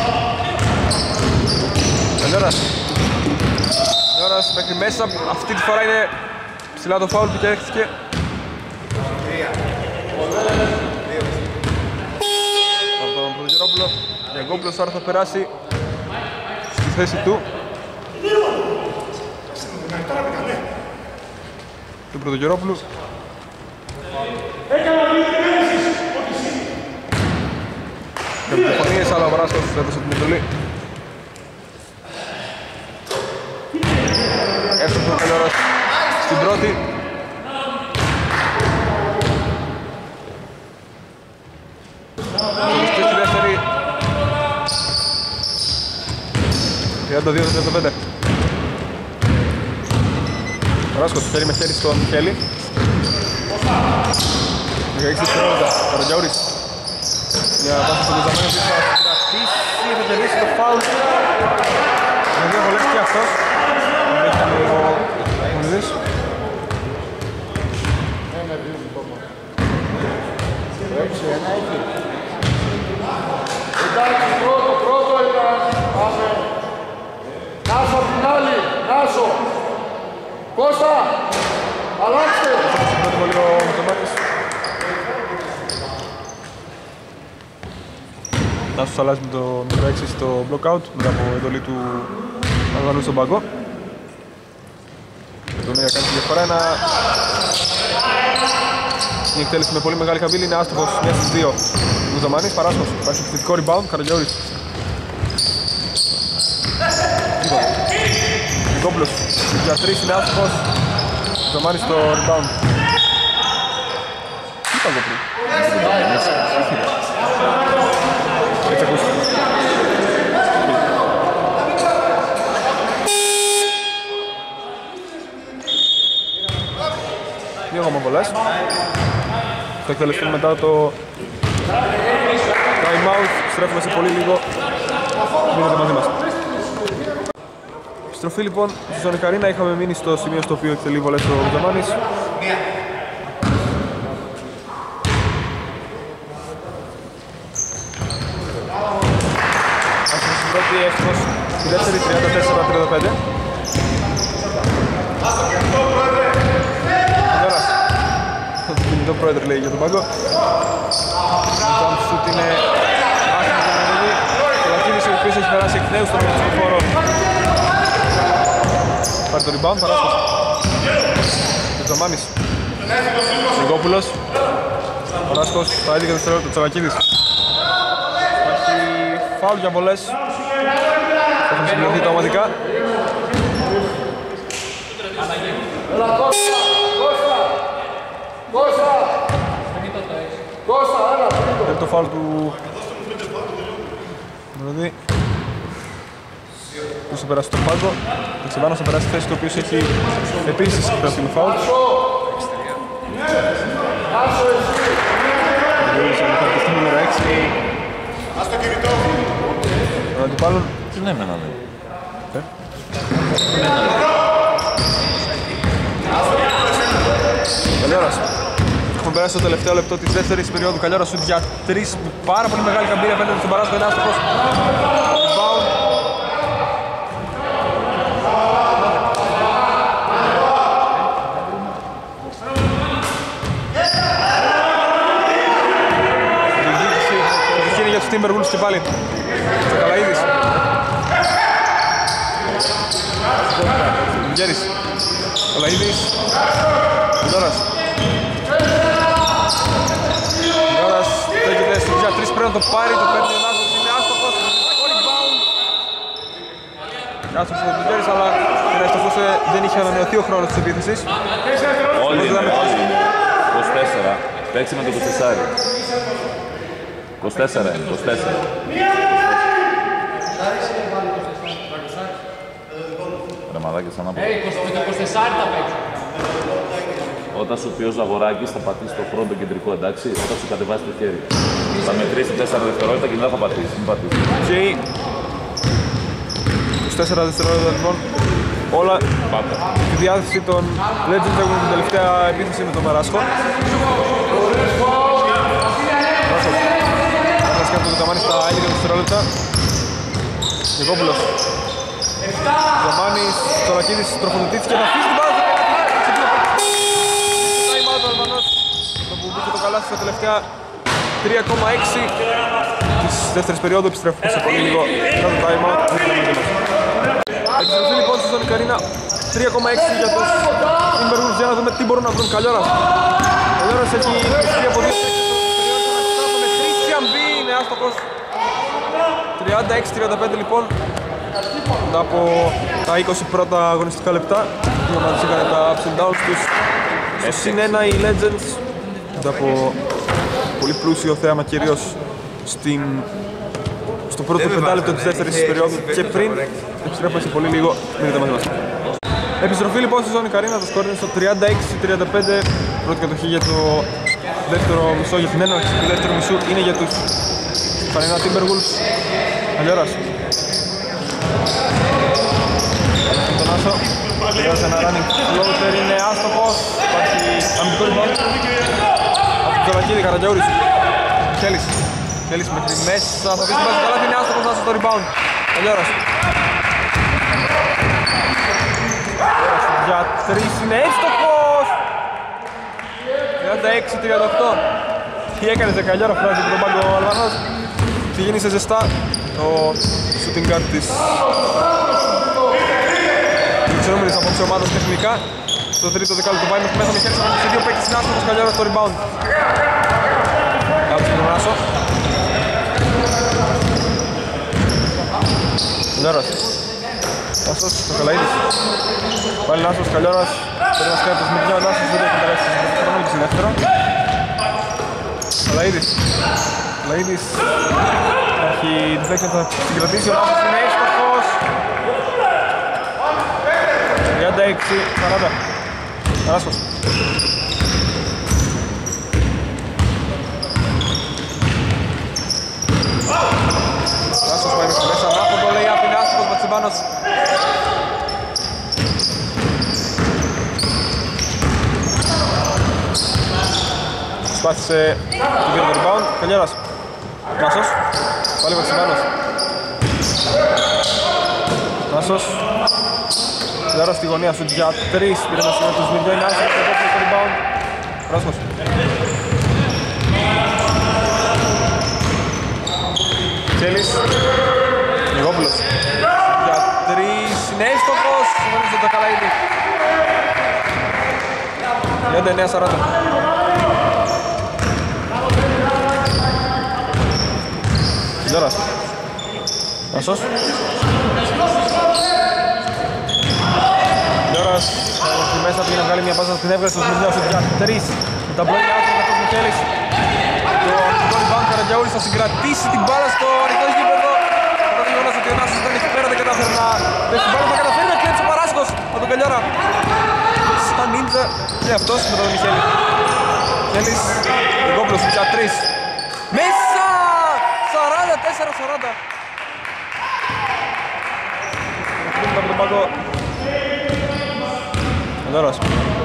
S1: Καλιόρας. Καλιόρας μέχρι μέσα, αυτή τη φορά είναι ψηλά το φάουλ που και έρχεται. Από τον Πρωτοκυρόπουλο. Γιαγκόπουλος τώρα θα περάσει στη θέση του Πρωτοκυρόπουλου. Διαφωνίες, αλλά ο Βράστος έδωσε την εντολή. Εύστοχος ο Καλιόρας στην πρώτη. Στη δεύτερη. 32-35. Βράστος χέρι με χέρι στον Μιχέλη. 16 δευτερόλεπτα. Καραγιαούρης. Μια βάση στον Λουζαμένο που θα κρατήσει, θα τελειώσει το φάουλ. Με 2 βολές και αυτός. Έχει ο Μολυδής.
S3: Εντάξει, πρώτο ήταν. Πάμε. Νάσο απ' την άλλη. Νάσο. Κώστα. Αλλάξτε.
S1: Στην πρώτη βολή ο Μητωμάκης. Νάσος αλλάζει με το νούμερο 6 στο blockout μετά από εντολή του Αλβανού στον πάγκο. Το Μίγα κάνει τη διαφορά, η εκτέλεση με πολύ μεγάλη καμπύλη, είναι άστοχος, 1 στις 2. Μουζαμάνης, Παράσχος, υπάρχει επιθετικό rebound, Καραγιαούρης. Νικόπουλος, για 3 είναι άστοχος, Μουζαμάνης στο rebound. Τι είπα εδώ πριν? Έτσι ακούστηκε. Δύο ακόμα βολές. Θα εκτελεστούν μετά το time out. Στρέφουμε σε πολύ λίγο. Μείνετε μαζί μας. Επιστροφή λοιπόν στη Ζώνη Καρίνα, είχαμε μείνει στο σημείο στο οποίο εκτελεί βολές ο Ζαμάνης. Στην πρώτη εύκολος, στη δεύτερη 34-35. Το κινητό πρόεδρο λέει για τον πάγκο. Το σουτ είναι άσχημο το παιχνίδι. Ο Λακίνης ο οποίος έχει περάσει εκ νέου στον αγωνιστικό χώρο. Πάρει το rebound, Παράσκος. Τζαμάνης. Νικόπουλος. Παράσκος, τα 11 δευτερόλεπτα, Τσαλακίδης. Υπάρχει φάουλ για βολές. Έχουν συμπληρωθεί τα ομαδικά. Είναι το φάουλ του Μεροδί. Ποιος θα περάσει τον πάγκο. Ο Ξεβάνος θα περάσει τη θέση του οποίος έχει επίσης περάσει με φάουλ. Το νούμερο 6. Ας το κινητό. Τον αντιπάλων.
S4: Τι ναι εμένα λέει.
S1: Καλιόρας. Έχουμε περάσει το τελευταίο λεπτό της δεύτερης περίοδου. Καλιόρας σουτ για 3 με πάρα πολύ μεγάλη καμπύλια απέναντι στον Παράσκο. Είναι άστοχος. Rebound. Η είναι για τους Timberwolves και πάλι. Τσακαλαίδης. Γέρης. Καλαίδης. Καλιόρας. Καλιόρας στέκεται στο για 3, πρέπει να το πάρει, το παίρνει ο Νάσος, είναι άστοχος. Rebound. Άστοχος ο Γέρης, αλλά ευτυχώς δεν είχε ανανεωθεί ο χρόνος της επίθεσης.
S4: Όλοι είναι 24, παίξει με το 24. 24 είναι, 24. Ρε μαλάκια σαν να πω.
S2: Με το 24 θα παίξω.
S4: Όταν σου πει ο Ζαγοράκης θα πατήσει το πρώτο κεντρικό, εντάξει, όταν σου κατεβάσει το χέρι. Θα μετρήσει 4 δευτερόλεπτα και μετά θα πατήσει, μην πατήσει.
S1: Και 24 δευτερόλεπτα λοιπόν. Όλα τη διάθεση των Legends έχουν την τελευταία επίθεση με τον Παράσκο. Ένας κάτω το καμάνι στα 11 δευτερόλεπτα. Νικόπουλος. Ζαμάνης, Τσολακίδης τροφοδοτήθηκε να αφήσει την μπάλα. Time out ο Αλβανός. Το που μπήκε το καλάθι στα τελευταία 3,6 της δεύτερης περίοδου. Επιστρέφουμε σε πολύ λίγο μετά το time out. Επιστροφή λοιπόν στη Ζώνη Καρίνα. 3,6 για τους Timberwolves. Για να δούμε τι μπορούν να βρουν. Καλιόρας. Καλιόρας έχει πιστεί από 2 με Christian B. Είναι άστοχος. 36-35 λοιπόν. Μετά από τα 20 πρώτα αγωνιστικά λεπτά. Οι ομάδες είχαν τα ups and downs τους. Στο συν 1 οι Legends. Μετά από πολύ πλούσιο θέαμα κυρίως στο πρώτο πεντάλεπτο της δεύτερης περίοδου και πριν. Επιστρέφουμε σε πολύ λίγο. Μείνετε μαζί μας. Επιστροφή λοιπόν στη Ζώνη Καρίνα. Το σκορ είναι στο 36-35. Πρώτη κατοχή για το δεύτερο μισό, για την έναρξη του δεύτερου μισού είναι για τους Πανελληνά Timberwolves. Καλιόρας. Τον Άσο. Καλιόρας ένα running floater, είναι άστοχος. Υπάρχει αμυντικό rebound από τον Τζολακίδη, Καρατζαούρης. Χέλης. Χέλης μέχρι μέσα, θα πει στην πάση καλά, είναι άστοχος, Άσο το rebound. Καλιόρας. Για 3 είναι εύστοχος. 36-38. Τι έκανες Καλιόρα, φράζει από τον πάγκο ο Αλβανός. Ξεκίνησε ζεστά το shooting guard της ξενούμενης απόψε ομάδας τεχνικά. Στο τρίτο δεκάλεπτο πάει μέχρι μέσα με χέρι σε δύο παίκτες είναι άστοχος. Καλιόρας στο rebound. Κάτω στον Άσο. Καλιόρας. Άσος, το Καλαίδης. Πάλι Άσος, Καλιόρας. Πρέπει να σκέφτεται με μια Άσος, δεν έχει περάσει στον χρόνο και στη δεύτερο. Καλαίδης. Καλαίδης. Έχει τη θέση θα συγκρατήσει, ο Άσος είναι εύστοχος. 36-40. Παράσκος. Παράσκος πάει μέσα, ανάποδο λέει απ' είναι άστοχος, Μπατσιμπάνος. προσπάθησε του πήρε το rebound. Καλιέρας. Νάσος. Πάλι Βαξιμάνος. Νάσος. Καλιέρας στη γωνία σου για 3. Πήρε το σημείο του Σμιριό. Η Νάσος θα το rebound. Ράσχος. Τσέλης. Νιγόπουλος. Για 3. Είναι έστοχος. Συμφωνήσε το Καλαίδη. 39-40. Γιώρας. Νάσος. Γιώρας. Στη μέσα πήγε να βγάλει μια πάσα στην έβγαλε στο Σμιριό για 3. Με τα μπλοκια του Κατός Μιχέλης. Το αρχικό rebound Καραγιαούρης θα συγκρατήσει την μπάλα στο ανοιχτό γήπεδο. Κατά το γεγονός ότι ο Νάσος ήταν εκεί πέρα, δεν κατάφερε να πέσει την μπάλα, θα καταφέρει να κλέψει ο Παράσκος από τον Καλιόρα. Στα νίντζα και αυτός με τον Μιχέλη. Μιχέλης, Νικόπουλος για 3. Μέσα! 44-40. Από τον πάγκο. Καλιόρας.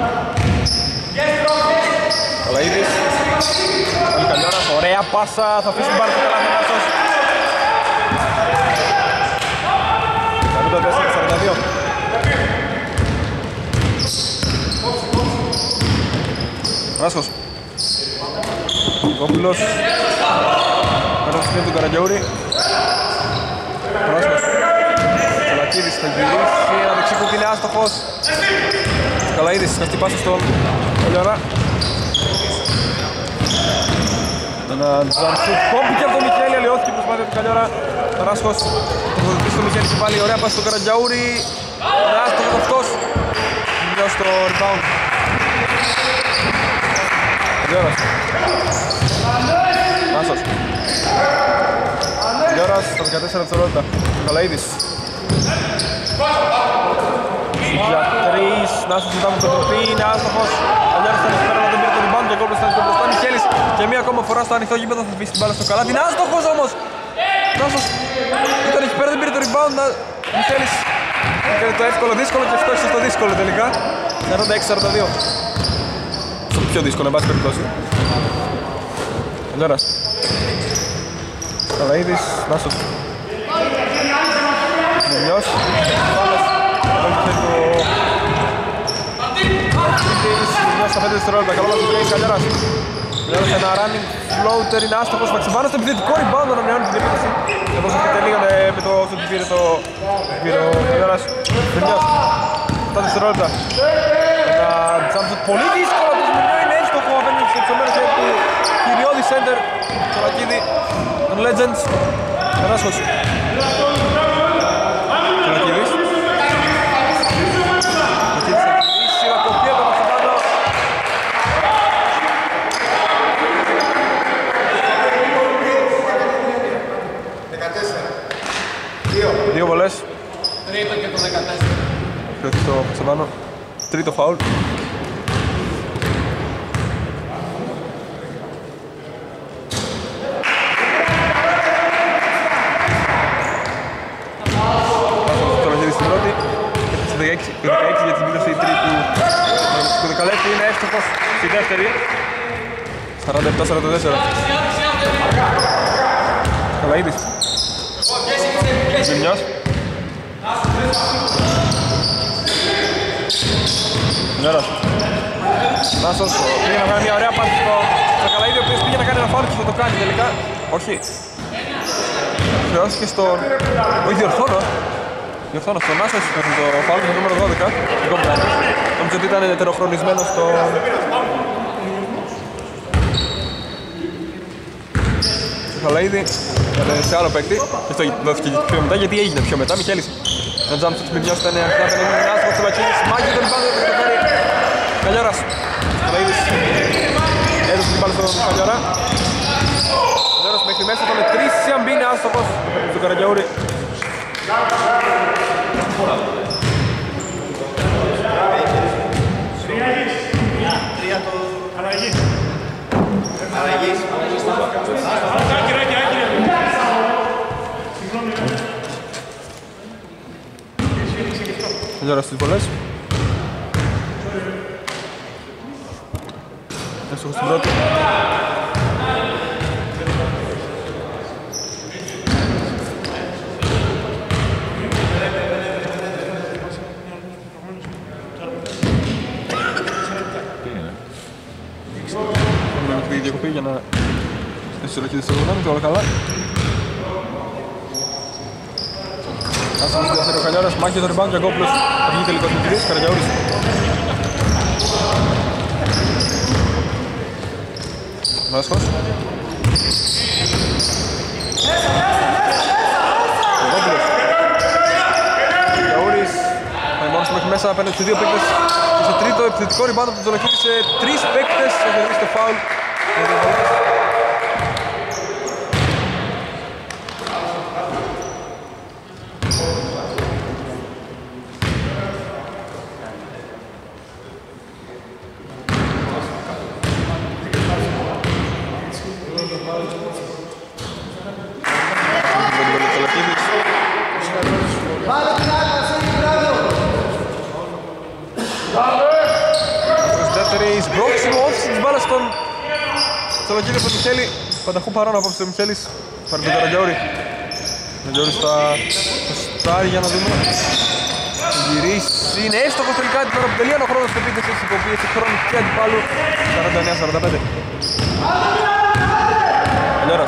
S1: Καλαίδης. Πολύ Καλιόρας, ωραία πάσα, θα αφήσει την μπάλα στο καλάθι Νάσος. 44-42. Ράσχος. Νικόπουλος. Πέρα στο σκηνή του Καραγιαούρη. Ράσχος. Καλακίδης θα γυρίσει, ένα δεξί που είναι άστοχος. Καλαίδης θα χτυπάσει στον Καλιόρα. Ένα τζαμσούτ κόμπηκε από τον Μιχέλη, αλλοιώθηκε η προσπάθεια του Καλιόρα. Ράσχος θα βοηθήσει τον Μιχέλη και πάλι ωραία πάση στον Καραγιαούρη. Είναι άστοχος αυτός. Μιλάω στο rebound. Καλιόρας. Νάσος. Καλιόρας στα 14 δευτερόλεπτα. Καλαίδης. Για 3. Νάσος μετά από το τροπή. Είναι άστοχος. Καλιόρας ήταν εκεί πέρα να δεν πήρε το rebound. Το κόμπλος ήταν εκεί μπροστά. Μιχέλης και μία ακόμα φορά στο ανοιχτό γήπεδο θα αφήσει την μπάλα στο καλάθι. Είναι άστοχος όμως. Νάσος ήταν εκεί πέρα, δεν πήρε το rebound. Μιχέλης έκανε το εύκολο δύσκολο και φτώχησε στο δύσκολο τελικά. 46-42. Στο πιο δύσκολο, εν πάση περιπτώσει. Καλιόρας. Καλαίδης, Νάσος. Μελιός. Πάλος. Στα 5 δευτερόλεπτα, καλό μας του Γκέις Καλιόρας. Καλιόρας ένα running floater, είναι άστοχος. Μαξιμπάνος στο επιθετικό rebound, να ανανεώνει την επίθεση. Εδώ θα τελείωνε με το όσο του πήρε ο Καλιόρας. Μελιός. 7 δευτερόλεπτα. Ένα jump shot πολύ δύσκολο από το Σμιριό, είναι έστοχο απέναντι στο ψωμένο χέρι του κυριώδη center. Το Ρακίδη των Legends. Ράσχος. Ρακίδης. Δύο βολές.
S2: Τρίτο και το 14.
S1: Πρέπει στο Ξεβάνο. Τρίτο φάουλ. Τώρα γυρίσει στην πρώτη. Στη 16 για την επίδοση του δεκαλέπτου. Είναι εύστοχος στη δεύτερη. 47-44. Καλαίδης. Ζημιός. Νέρας. Νάσος πήγε να κάνει μια ωραία πάση στο Καλαίδη, ο οποίος πήγε να κάνει ένα φάουλ και θα το κάνει τελικά. Όχι. Χρεώθηκε στον... Όχι, διορθώνω. Διορθώνω στον Νάσος με το φάουλ με το νούμερο 12. Νομίζω ότι ήταν ετεροχρονισμένο στο... Καλαίδη σε άλλο παίκτη και αυτό δόθηκε πιο μετά, γιατί έγινε πιο μετά. Μιχέλης ένα jump shot Σμιριός ήταν αρκετά φαινόμενο, είναι άσχος του Μπακίνης, μάγει τον πάνω, δεν το καταφέρει. Καλιόρας, Καλαίδης έδωσε την μπάλα στον Καλιόρα. Καλιόρας μέχρι μέσα το μετρήσει, αν μπει είναι άστοχος στον Καραγιαούρη.
S5: Τρία το Αλλαγής. Καλιόρας στις βολές.
S1: Άστοχος στην πρώτη. Μια μικρή διακοπή για να στήσει ολοχή της οργανώνει, όλα καλά. Άστοχος στην δεύτερη ο Καλιάρας, μάχη για το rebound, Γιακόπουλος θα βγει τελικός με κυρίες, Καραγιαούρης. Βάσκος. Γιακόπουλος. Καραγιαούρης θα μόνος του μέχρι μέσα απέναντι στους δύο παίκτες και στο τρίτο επιθετικό rebound από τον Τζολακίδη σε τρεις παίκτες. Έχει οδηγήσει το φάουλ. Τσολακίδη από τον Μιχέλη, Πανταχού παρόν απόψε ο Μιχέλης. Πάρει τον Καραγιαούρη. Ο Καραγιαούρης θα στάρει για να δούμε. Γυρίσει, είναι εύστοχος τελικά την ώρα που τελειώνει ο χρόνος του επίθεση. Έχει υποποιήσει χρόνο και αντιπάλου 49-45. Καλιόρας.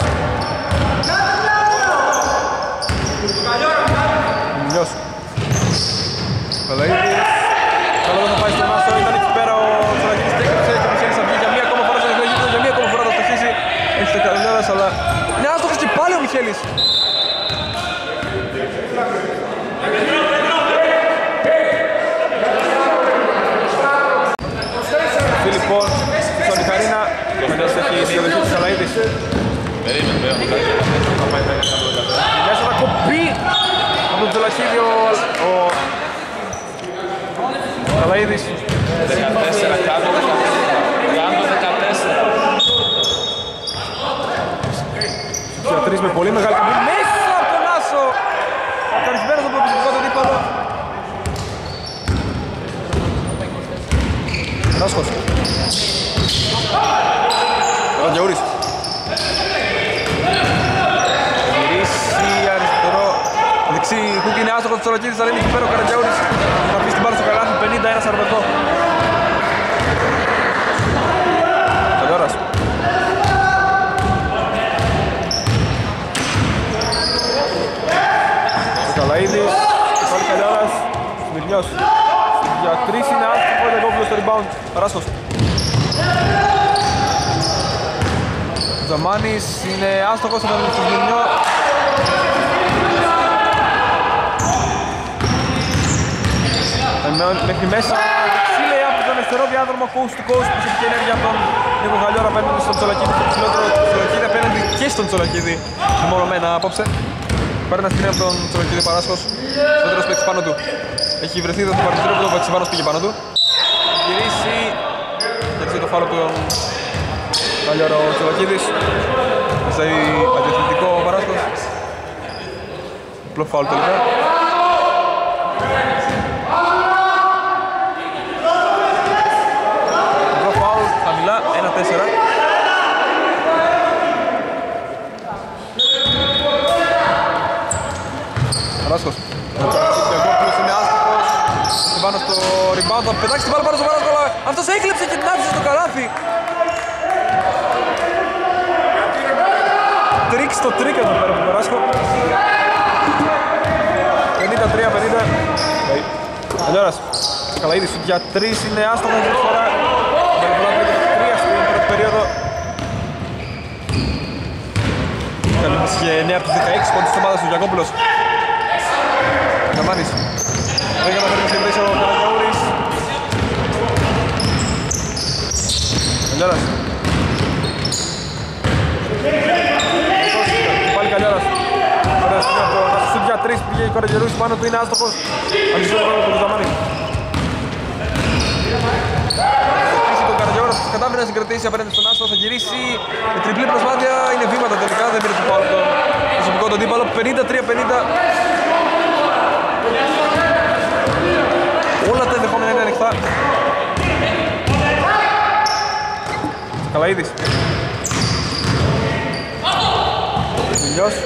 S1: Μινιός. Καλαίδης. Καλό δεν θα πάει στον Άστο, ήταν εκεί πέρα ο Τσολακίδης και έκρυψε και ο Μιχέλης θα βγει για μία ακόμα φορά στο εκλογικό, για μία ακόμα φορά θα το στοχίσει. Έχει το Καλιόρας, αλλά είναι άστοχος και πάλι ο Μιχέλης. Φίλιππον, στον Ιχαρίνα, μετά έχει η διαδοχή της Καλαίδης. Μέσα θα κοπεί από τον Τσολακίδη ο Καλαίδης.
S4: 14 κάτω, κάτω 14.
S1: Για τρεις με πολύ μεγάλη καμπή μέσα από τον Άσο. Καρισμένος από το επιθετικό του αντίπαλο. Ράσκος. Καραγιαούρης. Γυρίσει αριστερό. Δεξί χούκ είναι άστοχος του Τσολακίδης, αλλά είναι εκεί πέρα ο Καραγιαούρης. Θα πει στην πάρα στο καλάθι, 51-48. Καλιόρας. Ο Καλαίδης, πάλι Καλιόρας, Σμυρνιός. Για τρεις είναι άστοχο, Γιακόπουλος στο rebound. Ράσκος. Ζαμάνης είναι άστοχος, ήταν στο Σμυρνιό. Μέχρι μέσα, δεξί από τον αριστερό διάδρομο coast to coast, προσωπική ενέργεια από τον Νίκο Γαλλιόρα απέναντι στον Τσολακίδη, το ψηλότερο του Τσολακίδη απέναντι και στον Τσολακίδη, μεμονωμένα απόψε. Πάρει ένα σκηνή από τον Τσολακίδη Παράσκος, στο τέλος παίξει πάνω του. Έχει βρεθεί το παρατηρείο που τον Πατσιβάνος πήγε πάνω του. Γυρίσει, έτσι το φάουλ από τον Γαλλιόρα ο Τσολακίδης. Μέσα αντιαθλητικό ο Παράσκος. Απλό φάουλ τελικά. Χαμηλά, 1-4. Ράσκος. Ο Γιακόπουλος είναι άστοχος. Πάνω στο rebound, θα πετάξει την μπάλα πάνω στο Παράσκο, αλλά αυτός έκλεψε και την άφησε στο καλάθι. Τρίκ στο τρίκ εδώ πέρα από τον Παράσκο. 53-50. Καλιόρας. Καλαίδης για 3 είναι άστοχος αυτή τη φορά. Στην πρώτη περίοδο. Καλύμνης είχε 9 από τους 16 πόντους της ομάδας του Γιακόπουλος. Καμάνης. Δεν καταφέρει να συγκρατήσει ο Καραγιαούρης. Καλιόρας. Πάλι Καλιόρας. Ωραία στιγμή από το Νασσούτ για 3 πήγε ο Καραγιαούρης πάνω του, είναι άστοχος. Αντιστοιχεί πάνω από τον Καμάνη. Κατάφερε να συγκρατήσει απέναντι στον Άστο, θα γυρίσει με τριπλή προσπάθεια, είναι βήματα τελικά, δεν πήρε το φάουλ το προσωπικό του αντίπαλο, 53-50. Όλα τα ενδεχόμενα είναι ανοιχτά. Καλαΐδης. Μινιός.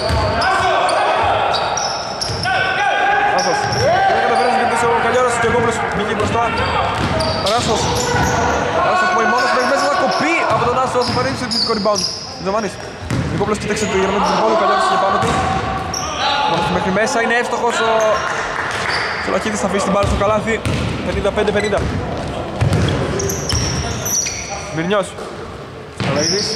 S1: Άσος. Δεν καταφέρει να κερδίσει ο Καλιώρας, ο Κερκόπουλος βγήκε μπροστά. Ράσος. Ράσος που μόνος μέχρι μέσα θα κοπεί από τον Άσο, θα πάρει το επιθετικό rebound. Ζαμάνης. Ο Κερκόπουλος κοίταξε το γερμένο του μπόλου, ο Καλιώρας είναι πάνω του. Μόνος μέχρι μέσα, είναι εύστοχος ο Σολακίδης, θα αφήσει την μπάλα στο καλάθι. 55-50. Μυρνιός. Καλαΐδης.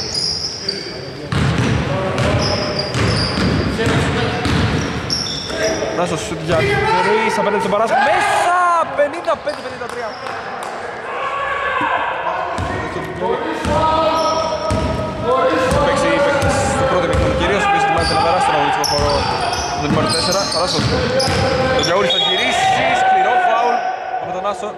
S1: Νάσος σουτ για Ρουίς, απέναντι στον Παράσκο. Μέσα! 55-53. Θα παίξει στο πρώτο μήχρονο κυρίως, ο οποίος ετοιμάζεται να περάσει τον αγωνιστικό χώρο το νούμερο 4. Παράσκος. Ο Γιαούρης θα γυρίσει, σκληρό φάουλ από τον Άσο.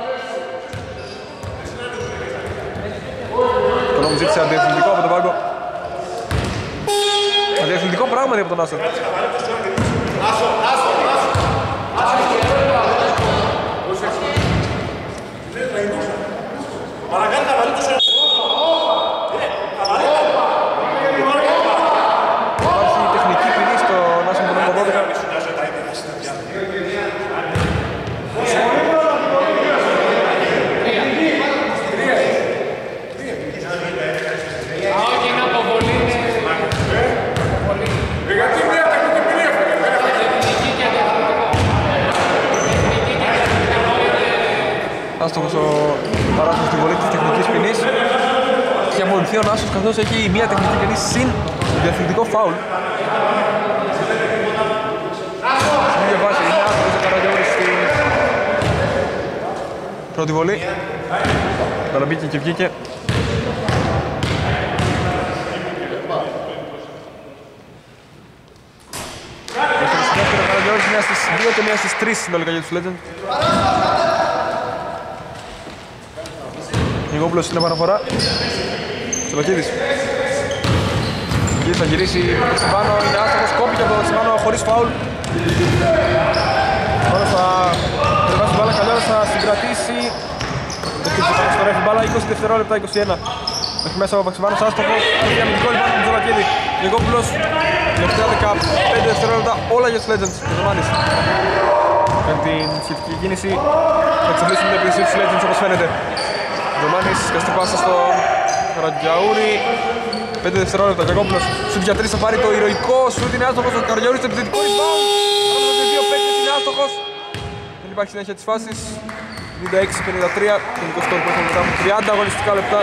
S1: Το νόμο ζήτησε αντιεθνητικό από τον πάγκο. Αντιεθνητικό πράγματι από τον Άσο. Υπάρχει τεχνική ποινή στον Άσο που νόμο 12. Άστοχος ο Παράσκος στη βολή της τεχνικής ποινής. Έχει απολυθεί ο Νάσος καθώς έχει μία τεχνική ποινή συν διαθλητικό φάουλ. Στην ίδια βάση είναι άστοχος ο Καραγιώργης στην πρώτη βολή. Τώρα μπήκε και βγήκε. Δεύτερο ο Καραγιώργης, μία στις 2 και μία στις 3 συνολικά για τους Legends. Νικόπουλος στην επαναφορά. Σολοκίδης. Σολοκίδης θα γυρίσει προς την πάνω, είναι άστοχος, κόπηκε από τον πάνω χωρίς φάουλ. Τώρα θα τρεβάσει την μπάλα, Καλιώρας θα συγκρατήσει. Το χτύπησε πάνω στο ρέφι μπάλα, 20 δευτερόλεπτα, 21. Μέχρι μέσα ο Βαξιβάνος άστοχος, το διαμυντικό λοιπόν του Σολοκίδη. Νικόπουλος, τελευταία 15 δευτερόλεπτα, όλα για τους Legends. Ζωμάνης. Με την σχετική κίνηση θα εξελίσσουν την επίθεση τους Legends όπως φαίνεται. Ζωμάνης, σκαστή πάσα στον Καραγιαούρη. 5 δευτερόλεπτα, Γιακόπουλος. Σουτ για 3 θα πάρει το ηρωικό σουτ, είναι άστοχος. Ο Καραγιαούρης στο επιθετικό rebound. Ανάμεσα στους δύο παίκτες είναι άστοχος. Δεν υπάρχει συνέχεια της φάσης. 96-53, τελικό σκορ που έχουμε μετά από 30 αγωνιστικά λεπτά.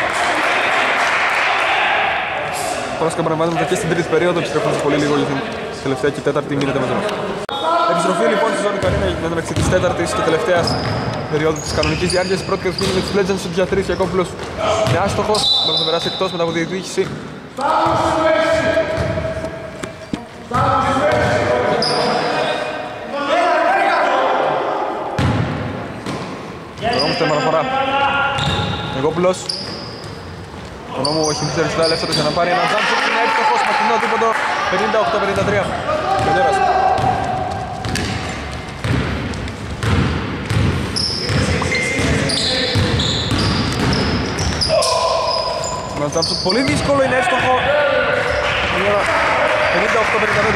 S1: Τώρα σκαμπαναβάζουμε και στην τρίτη περίοδο, επιστρέφουμε πολύ λίγο για την τελευταία και τέταρτη μήνυτα μαζί μας. Επιστροφή λοιπόν στη ζώνη Καρίνα για την ένταξη της τέταρτης και τελευταίας περίοδου της κανονικής διάρκειας. Η πρώτη κατευθύνη με τους Legends του για 3, Γιακόπουλος είναι άστοχος, πρέπει να περάσει εκτός μετά από τη διεκδίκηση. Νόμου στην επαναφορά. Γιακόπουλος. Ο Νόμου έχει μισή αριστερά ελεύθερος για να πάρει ένα jump shot, είναι εύστοχος, μακρινό τίποτο, 58-53. Καλιώρας. Ένα jump shot πολύ δύσκολο, είναι εύστοχο. 58-55.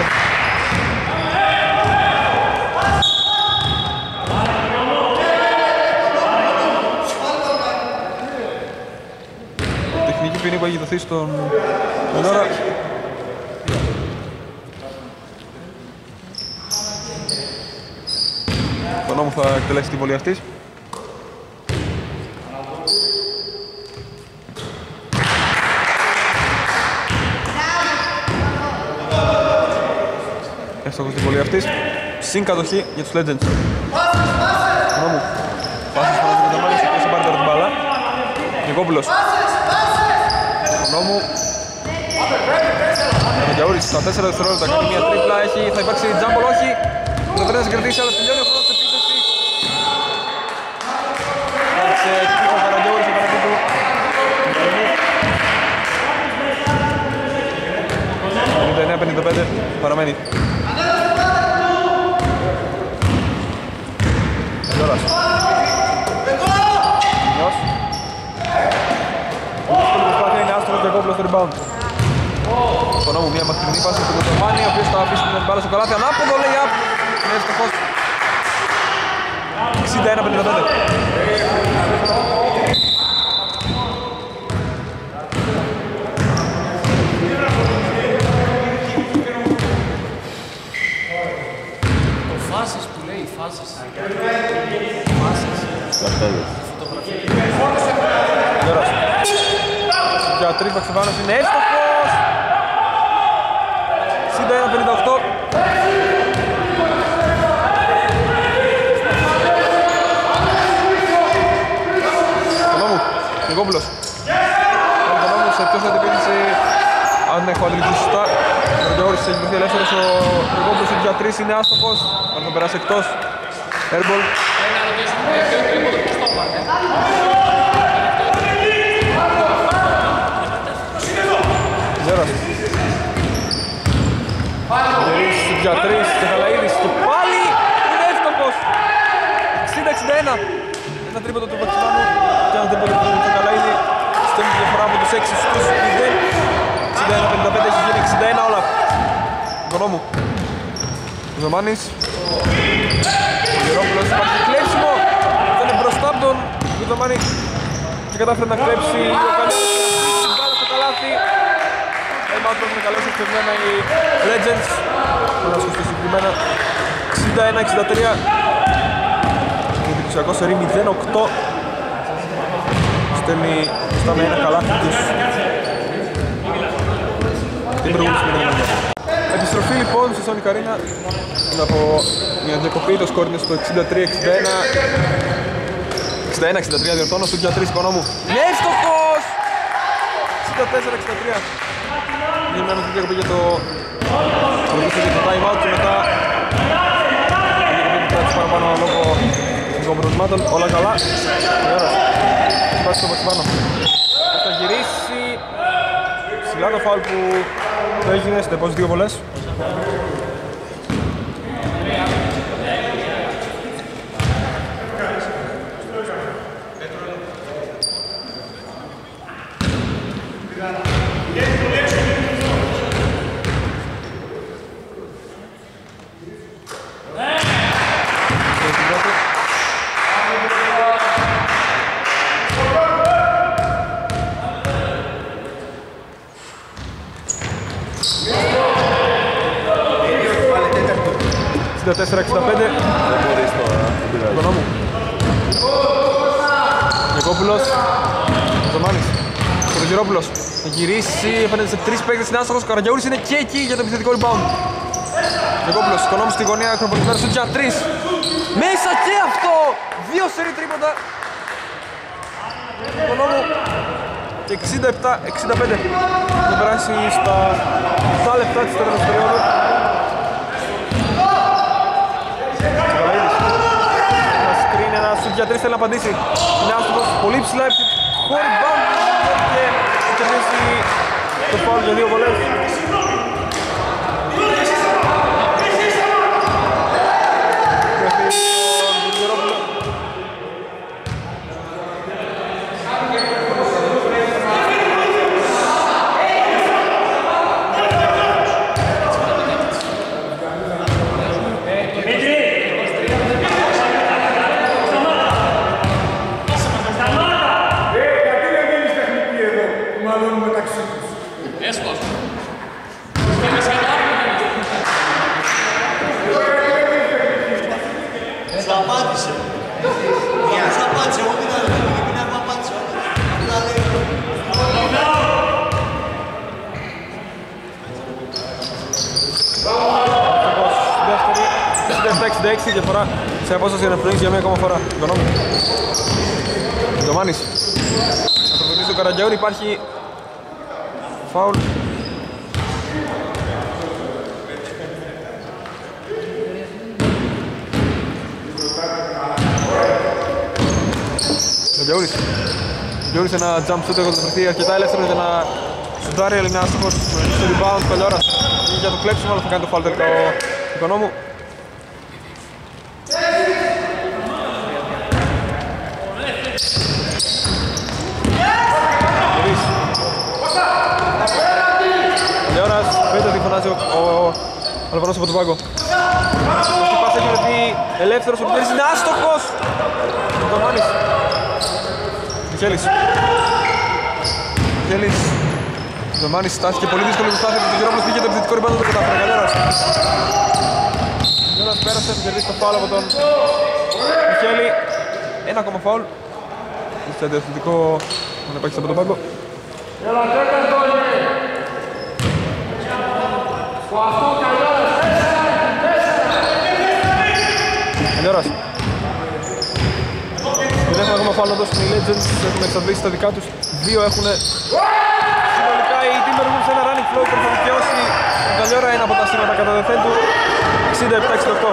S1: Τεχνική ποινή που έχει δοθεί στον Μενόρα. Το Νόμου θα εκτελέσει την βολή αυτής. Εύστοχος την βολή αυτής. Συν κατοχή για τους Legends. Το Νόμου. Πάσες πάνω στην Κονταμάνης, ο οποίος θα πάρει τώρα την μπάλα. Γιακόπουλος. Ο Νόμου. Ο Γιαούρης στα 4 δευτερόλεπτα κάνει μια τρίπλα, θα υπάρξει τζάμπολ, όχι. Δεν πρέπει να συγκρατήσει, αλλά τελειώνει ο χρόνος της επίθεσης. Άρχισε τύχο ο Καραγιαούρης απέναντι του. 59-55 παραμένει. Γιώρας. Γιώρας. rebound. Οικονόμου μια μακρινή πάση στον Κοντομάνη, ο οποίος θα αφήσει την μπάλα στο καλάθι. Ανάποδο lay-up. Είναι εύστοχος. 61-55.
S2: Φάσεις που λέει, φάσεις.
S1: Γέρας. Για 3 Βαξεβάνος είναι εύστοχος. 61-58. Οικονόμου, Νικόπουλος. Οικονόμου σε ποιος θα την πήρει, αν έχω αντιληφθεί σωστά. Ο Ριγκαούρης έχει βρεθεί ελεύθερος, ο Νικόπουλος για 3 είναι άστοχος. Αν θα περάσει εκτός. Airball. Γέρας. Γερίς για 3 και Χαλαίδης και πάλι είναι εύστοχος. 60-61. Ένα τρίποντο του Βαξιμάνου και ένα τρίποντο του Χαλαίδη. Στέλνει τη διαφορά από τους 6 στους 0. 61-55 έχει γίνει 61 όλα. Οικονόμου. Ζωμάνης. Ο Γερόπουλος υπάρχει κλέψιμο. Ήταν μπροστά από τον Ζωμάνη και κατάφερε να κλέψει ο Καλιός και να αφήσει την μπάλα στο καλάθι. Μάτω έχουν καλέσει ευπευμένα οι Legends. Να σωστό συγκεκριμένα 61-63. Είναι εντυπωσιακό σερί 0-8. Στέλνει μπροστά με ένα καλάθι τους. Την προηγούμενη σημερινή. Επιστροφή λοιπόν στη Sonic Arena. Είναι από μια διακοπή, το σκόρ είναι στο 63-61. 61-63 διορθώνω, στο 3 Οικονόμου. Είναι εύστοχος! 64-63. Γίνεται μια διακοπή για το time out και μετά η διακοπή παραπάνω λόγω των προβλημάτων. Όλα καλά. Υπάρχει το Βαξιμάνο. Θα γυρίσει ψηλά το φάουλ που έγινε στις επόμενες 2 βολές.
S4: Δεν μπορείς τώρα,
S1: Οικονόμου. Νικόπουλος. Ζωμάνης. Κορογερόπουλος. Θα γυρίσει, επένδυσε σε 3 παίκτες, είναι άστοχος. Ο Καραγιαούρης είναι και εκεί για το επιθετικό rebound. Νικόπουλος, Οικονόμου στη γωνία, ακροπολισμένος στο για 3. Μέσα και αυτό! 2 σερί τρίποντα. Οικονόμου. Και 67-65. Θα περάσει στα 7 λεπτά της τέταρτης περίοδου. Για 3 θέλει να απαντήσει. Είναι άστοχος, πολύ ψηλά, χώρη μπαμ και κερδίσει το φάουλ για 2 βολές. Η διαφορά σε απόσταση για να ευνοήσει για μία ακόμα φορά. Οικονόμου. Ζωμάνης. Θα προβολήσει τον Καραγιαούρη, υπάρχει φάουλ. Καραγιαούρης. Καραγιαούρης ένα jump shoot, έχω βρεθεί αρκετά ελεύθερος για να σουτάρει, αλλά είναι άστοχος στο rebound. Παλιόρας για το κλέψιμο, αλλά θα κάνει το φάουλ τελικά ο Οικονόμου. φωνάζει ο Αλβαρός από τον πάγκο. Αυτή πάσα έχει βρεθεί ελεύθερος, ο Μιχέλης είναι άστοχος. Ο Δωμάνης. Μιχέλης. Ο Δωμάνης στάθηκε πολύ δύσκολη προσπάθεια. Ο Γερόπουλος πήγε το επιθετικό ριμπάουντ, δεν το κατάφερε. Καλιέρας. Καλιέρας πέρασε, θα κερδίσει το φάουλ από τον Μιχέλη. Ένα ακόμα φάουλ. Στο αντιαθλητικό να πάει από τον πάγκο. Καλιέρας. Δεν έχουμε ακόμα φάουλ να δώσουν οι Legends, έχουν εξαντλήσει τα δικά τους. Δύο έχουν συνολικά οι Timberwolves, ένα running flow που θα δικαιώσει τον Καλιόρα, ένα από τα σήματα κατά δεθέν του. 67-68.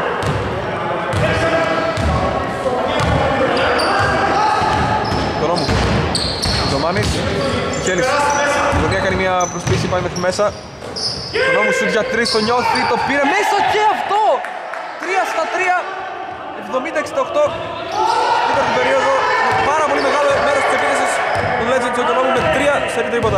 S1: Οικονόμου. Ζωμάνης. Μιχέλης. Η γωνία κάνει μια προσπίση, πάει μέχρι μέσα. Οικονόμου σουτ για 3, το νιώθει, το πήρε μέσα και αυτό! 3-3. 70-68. Στην πρώτη περίοδο, με πάρα πολύ μεγάλο μέρος της επίθεσης του Legends, ο Οικονόμου με 3 σερί τρίποτα.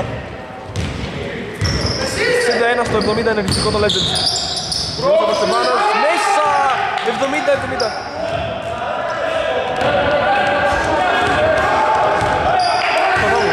S1: 61 στο 70 είναι ευριστικό το Legends. Πρώτο προς Τεμάνος, μέσα! 70-70. Οικονόμου.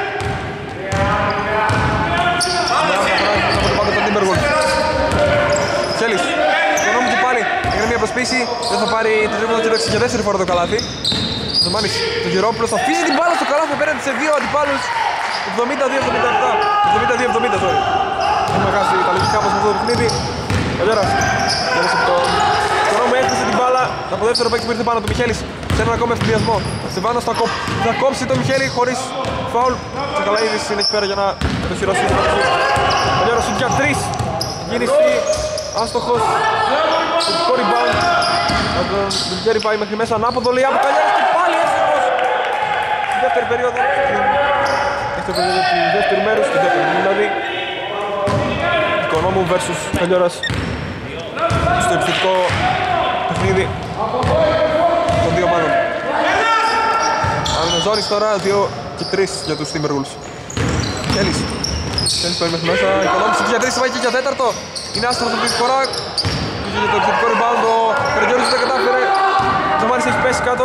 S1: Από το πάνω των Timberwolves. Μιχέλης. Οικονόμου και πάλι. Έκανε μια προσπίση, δεν θα πάρει το τρίποντο, κοίταξε για δεύτερη φορά το καλάθι. Ο Δωμάνης, το Γερόπουλος θα αφήσει την μπάλα στο καλάθι απέναντι σε δύο αντιπάλους. 72-77. 72-70, sorry. Έχουμε χάσει τα λογικά μας με αυτό το παιχνίδι. Καλιέρας. Πέρασε από τον Οικονόμου, έκτισε την μπάλα. Από δεύτερο παίκτη που ήρθε πάνω του Μιχέλης. Σε έναν ακόμα ευθυνδιασμό. Στεβάνος θα κόψει το Μιχέλη χωρίς φάουλ. Τσακαλαίδης είναι εκεί πέρα για να το χειρώσει. Καλιέρας σουτ για 3. Κίνηση. Άστοχος. Σουτικό rebound. Από τον Βιλγέρη πάει μέχρι μέσα. Ανάποδο λέει από Καλιέρας και πάλι άστοχος. Στη δεύτερη περίοδο. Δεύτερη περίοδο του δεύτερου μέρους. Στη δεύτερη δηλαδή. Οικονόμου versus Καλιέρας. Στο επιθετικό παιχνίδι των δύο ομάδων. Αμυνοζόρης τώρα, 2 και 3 για τους Timberwolves. Μιχέλης. Μιχέλης πάει μέχρι μέσα. Οικονόμου για 3, πάει και για τέταρτο. Είναι άστοχος αυτή τη φορά. Για το επιθετικό rebound, ο Καραγιώρης δεν κατάφερε. Ο Τζαμάνης έχει πέσει κάτω.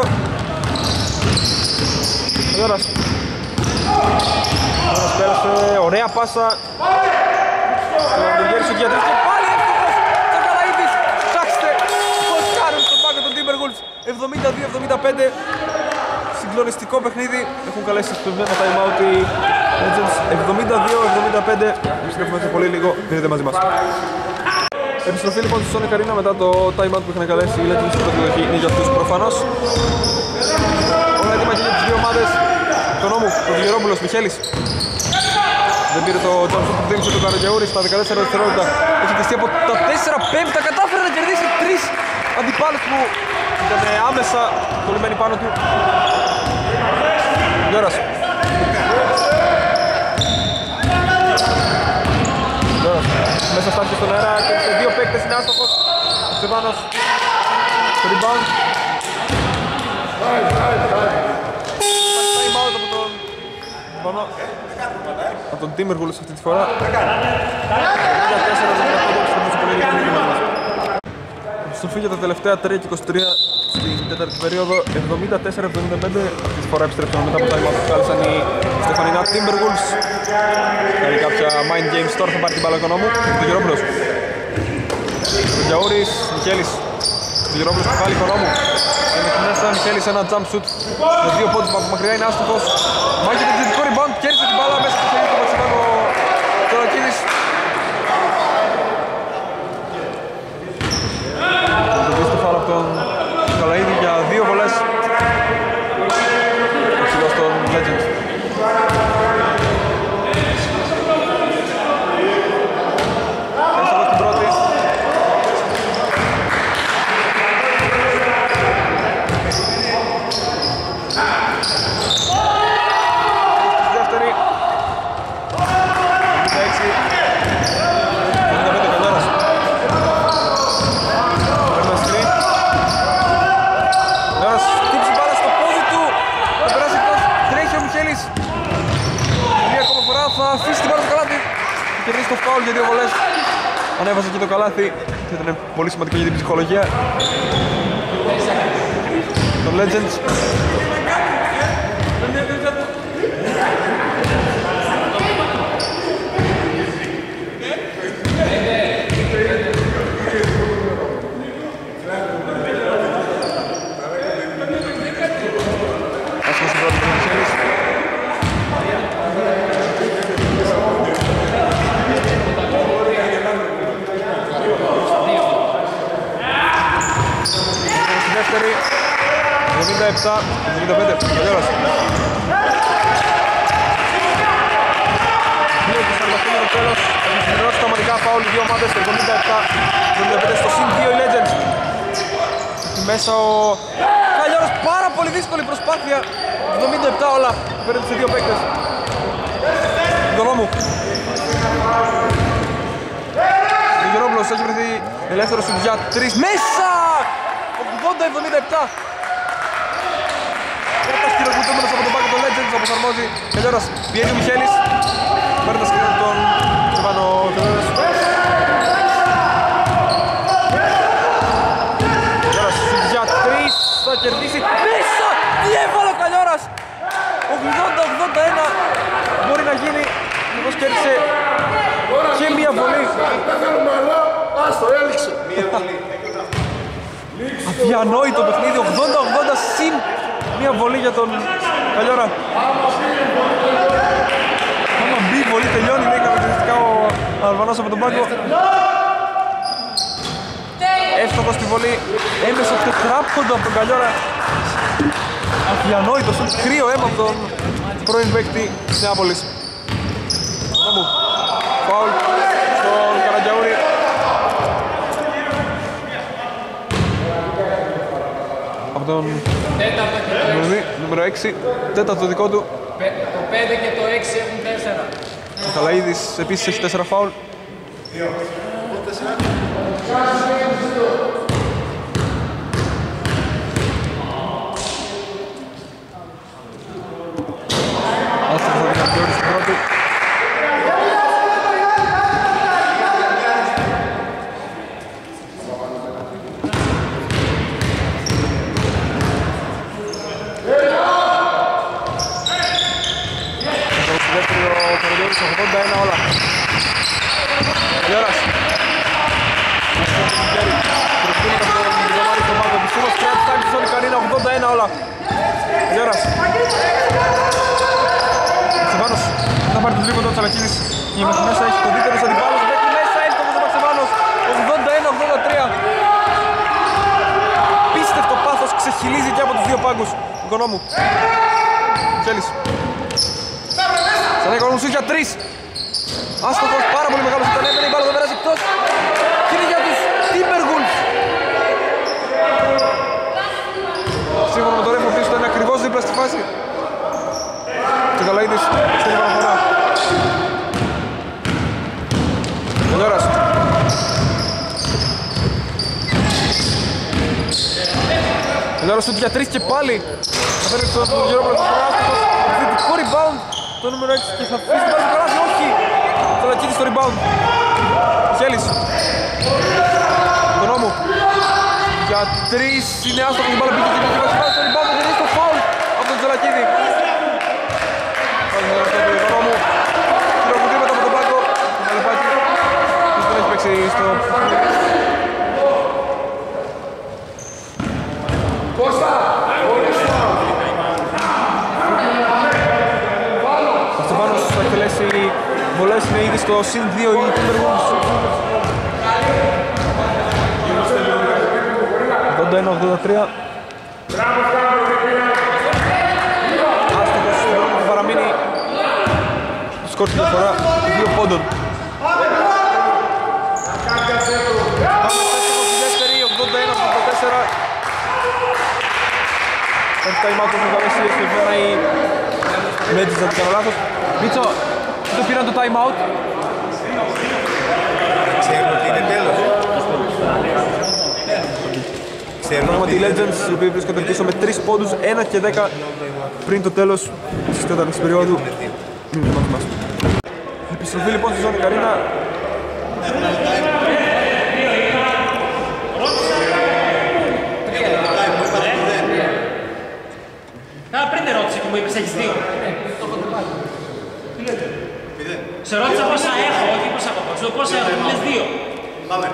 S1: Καλιέρας. Καλιέρας πέρασε, ωραία πάσα. Ο Βιλγέρης για 3 και πάλι εύκολος. Τσακαλαίδης, ψάξτε. Κοσκάρουν στον πάγκο των Timberwolves. 72-75. Συγκλονιστικό παιχνίδι. Έχουν καλέσει στο ένα time out οι Legends. 72-75. Επιστρέφουμε σε πολύ λίγο. Μείνετε μαζί μας. Επιστροφή λοιπόν στη Sonic Arena μετά το time out που είχαν καλέσει οι Legends. Η πρώτη δοχή είναι για αυτούς προφανώς. Όλα έτοιμα και για τις δύο ομάδες. Οικονόμου, ο Γερόπουλος, Μιχέλης. Δεν πήρε το jump που δίνησε το Καραγιαούρη στα 14 δευτερόλεπτα. Έχει κλειστεί από τα 4-5. Κατάφερε να κερδίσει 3 αντιπάλους που ήταν άμεσα κολλημένοι πάνω του. Γιώρας. Μέσα στάθηκε στον αέρα και σε δύο παίκτες είναι άστοχος. Ο Στεβάνος. Το rebound. Time out από τον Στεβάνο. Από τον Timberwolves αυτή τη φορά. Για 4-15 επιστροφή για τα τελευταία 3 και 23 στην τέταρτη περίοδο. 74-75. Αυτή τη φορά επιστρέψαμε μετά από τα time out που κάλεσαν οι Στεφανινά Timberwolves. Κάνει κάποια mind games, τώρα θα πάρει την μπάλα ο Οικονόμου. Το Γερόπουλος. Ο Γιαούρης, Μιχέλης. Το Γερόπουλος που πάλι Οικονόμου. Είναι μέσα, Μιχέλης ένα jump shoot. Με δύο πόντους από μακριά είναι άστοχος. Μάχεται το επιθετικό rebound, κέρδισε την μπάλα μέσα στο χέρι του Μαξιμάνο Τσολακίδης. Το φάουλ από τον Καλαίδη για 2 βολές. Ψηλός των Legends. Έσοδος την πρώτη. Στη δεύτερη. 56. 55 Καλιέρας. Χτύψει μπάλα στο πόδι του. Θα περάσει εκτός. Τρέχει ο Μιχέλης. Μία ακόμα φορά θα αφήσει την μπάλα στο καλάθι. Θα κερδίσει το φάουλ για 2 βολές. ανέβασε και το καλάθι και ήταν πολύ σημαντικό για την ψυχολογία των Legends. Δεύτερη, 77-75, Καλιώρας. Λίγο και 45 το τέλος, θα συμπληρώσει τα ομαδικά φάουλ οι δύο ομάδες, 77-75 στο συν 2 οι Legends. Εκεί μέσα ο Καλιώρας, πάρα πολύ δύσκολη προσπάθεια, 77 όλα, πέραν σε δύο παίκτες. Δονόμου. Ο Γερόπουλος έχει βρεθεί ελεύθερος για 3, μέσα! 80-77. Πρώτα χειροκροτούμενος από τον πάγκο των Legends, αποσαρμόζει Καλιώρας, πιέζει ο Μιχέλης, παίρνει τα σκηνή τον Στεφάνο Τελέρας. Καλιώρας για 3, θα κερδίσει, μέσα! Τι έβαλε ο Καλιώρας! 80-81 μπορεί να γίνει, όπως κέρδισε και μία βολή.
S3: Δεν θέλουμε αλλά, άστο, έλειξε.
S1: Αδιανόητο παιχνίδι, 80-80 συν μία βολή για τον Καλιώρα. Άμα μπει η βολή τελειώνει, λέει χαρακτηριστικά ο Αλβανός από τον πάγκο. Εύστοχος στη βολή, έμεσα τετράποντο από τον Καλιώρα. Αδιανόητο, στον κρύο αίμα από τον πρώην παίκτη της Νεάπολης. Φάουλ στον Καραγκιαούρη. Από τον νούμερο 6, τέταρτο δικό του.
S2: Το 5 και το 6 έχουν 4.
S1: Ο Καλαΐδης επίσης έχει 4 φάουλ. Άστοχος από την Καραγκιαούρη στην πρώτη. Στο 81 όλα. Καλιώρας. Προφύγεται από τον Γκομάρη στον πάγκο. Πιστούμος κράτης τάγκη στον Ικαρίνα, 81 όλα. Καλιώρας. Μαξεβάνος. Θα πάρει το τρίποντο του Τσαλακίδης. Και μέχρι μέσα έχει κοντύτερος αντιπάλος. Μέχρι μέσα εύστοχος ο Μαξεβάνος. 81-83. Πίστευτο πάθος, ξεχυλίζει και από τους δύο πάγκους. Οικονόμου. Μιχέλης. Σαν Οικονόμου σου για 3. Άστοχος, πάρα πολύ μεγάλος ήταν, έπαιρνε η μπάλα, δεν πέρασε εκτός. Και είναι για τους Timberwolves. Σύμφωνα με το ρεφ, ο οποίος ήταν ακριβώς δίπλα στη φάση. Και Καλαΐδης στην επαναφορά. Καλιώρας. Καλιώρας σούτ για 3 και πάλι. Θα φέρει στον Γερόπουλο στον άστοχος. Θετικό rebound το νούμερο 6 και θα αφήσει την πάση καλάθι, όχι. Τσαλακίδης στο rebound. Μιχέλης. Τον νόμο. Για 3 είναι άστοχος, η μπάλα μπήκε και πήγε βασικά στο rebound, δεν είναι στο foul από τον Τσαλακίδη. Πάλι στον νόμο. Χειροκροτήματα από τον πάγκο. Το Μαλεπάκι. Δεν έχει παίξει στο...
S3: Κώστα!
S1: Ο Στεφάνος θα εκτελέσει βολές, είναι ήδη στο συν 2 οι Timberwolves. 81-83. Άστοχος στον δρόμο που παραμείνει το σκορ στη διαφορά 2 πόντων. Πάμε στη δεύτερη, 81-84. Έχει time-out που θα βέσει ευτυχώς οι Legends, να την κάνω λάθος. Μίτσο, δεν πήραν το time-out.
S6: Ξέρουν ότι είναι τέλος.
S1: Πράγματι οι Legends, οι οποίοι βρίσκονται πίσω με 3 πόντους, 1 και 10 πριν το τέλος της τέταρτης περίοδου. Επιστροφή λοιπόν στη ζώνη Καρίνα.
S5: είπες έχεις 2. Σε ρώτησα πόσα έχω, όχι πόσα έχω. Σου πόσα έχω, μου λες 2.
S6: Πάμε.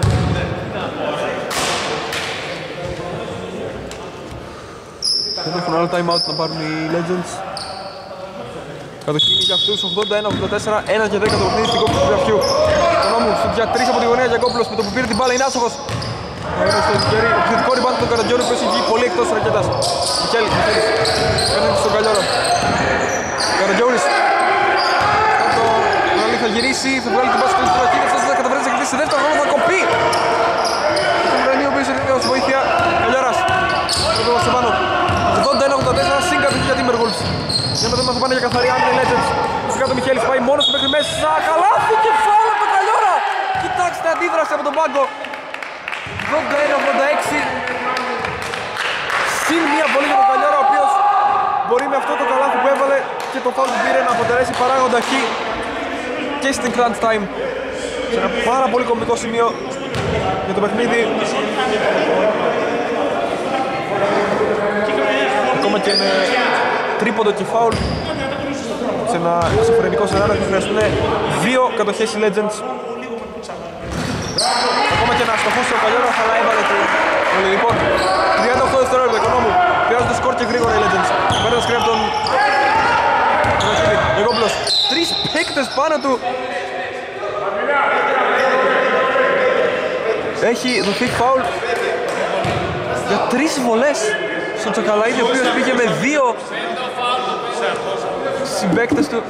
S1: Δεν έχουν άλλο time out να πάρουν οι Legends. Κατοχή είναι για αυτούς 81-84, 1 και 10 το παιχνίδι στην κόψη του γραφιού. Τον νόμου για 3 από τη γωνία Γιακόπουλος με το που πήρε την μπάλα είναι άστοχος. Ο επιθετικό ριμπάντ του Καρατζιώρη που έχει βγει πολύ εκτός της ρακέτας. Μιχέλης, κάνει στον Καλιόρα. Καρατζιώρης. Τον Αλή θα γυρίσει, θα βγάλει την πάση του Λιθρακή και αυτός θα καταφέρει να κερδίσει σε δεύτερο χρόνο, θα κοπεί. Το Μουρανί ο οποίος είναι ως βοήθεια. Καλιόρας. Το πάνω. 81-84, συν κατοχή για Timberwolves. Για να δούμε αν θα πάνε για καθαρή άμυνα οι Legends. Φυσικά το Μιχέλης πάει μόνος του μέχρι μέσα. Καλάθι και φάουλ από τον Καλιόρα. Κοιτάξτε αντίδραση από τον πάγκο. 81-86. Συν μία βολή για τον Καλιόρα, ο οποίος μπορεί με αυτό το καλάθι που έβαλε και το φάουλ που πήρε να αποτελέσει παράγοντα χ και στην crunch time. Σε ένα πάρα πολύ κομβικό σημείο για το παιχνίδι. Ακόμα και με τρίποντο και φάουλ σε ένα ισοφρενικό σενάριο θα χρειαστούν 2 κατοχές οι Legends. Ακόμα και να αστοχώσει ο Καλιόρα θα έβαλε το όλοι. Λοιπόν, 38 δευτερόλεπτα Οικονόμου. Πειράζονται σκορ και γρήγορα οι Legends. Παίρνει τα σκρία από τον Γιακόπουλος. 3 παίκτες πάνω του. Έχει δοθεί φάουλ για 3 βολές στον Τσακαλαίδη, ο οποίος πήγε με 2 συμπαίκτες του.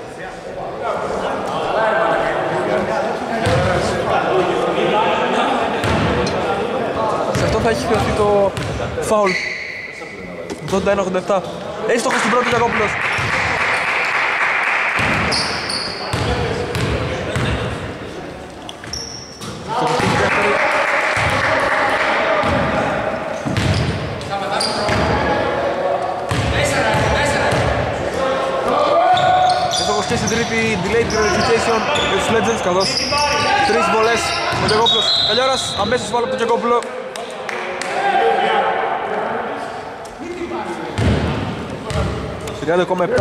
S1: Σε αυτό θα έχει χρειαστεί το φάουλ. 81-87. Έστοχος στην πρώτη Γιακόπουλος. Και στην τρίτη delayed gratification για τους Legends, καθώς 3 βολές ο Γιακόπουλος. Καλιόρας αμέσως βάλω από τον Γιακόπουλο. Στο 30,7.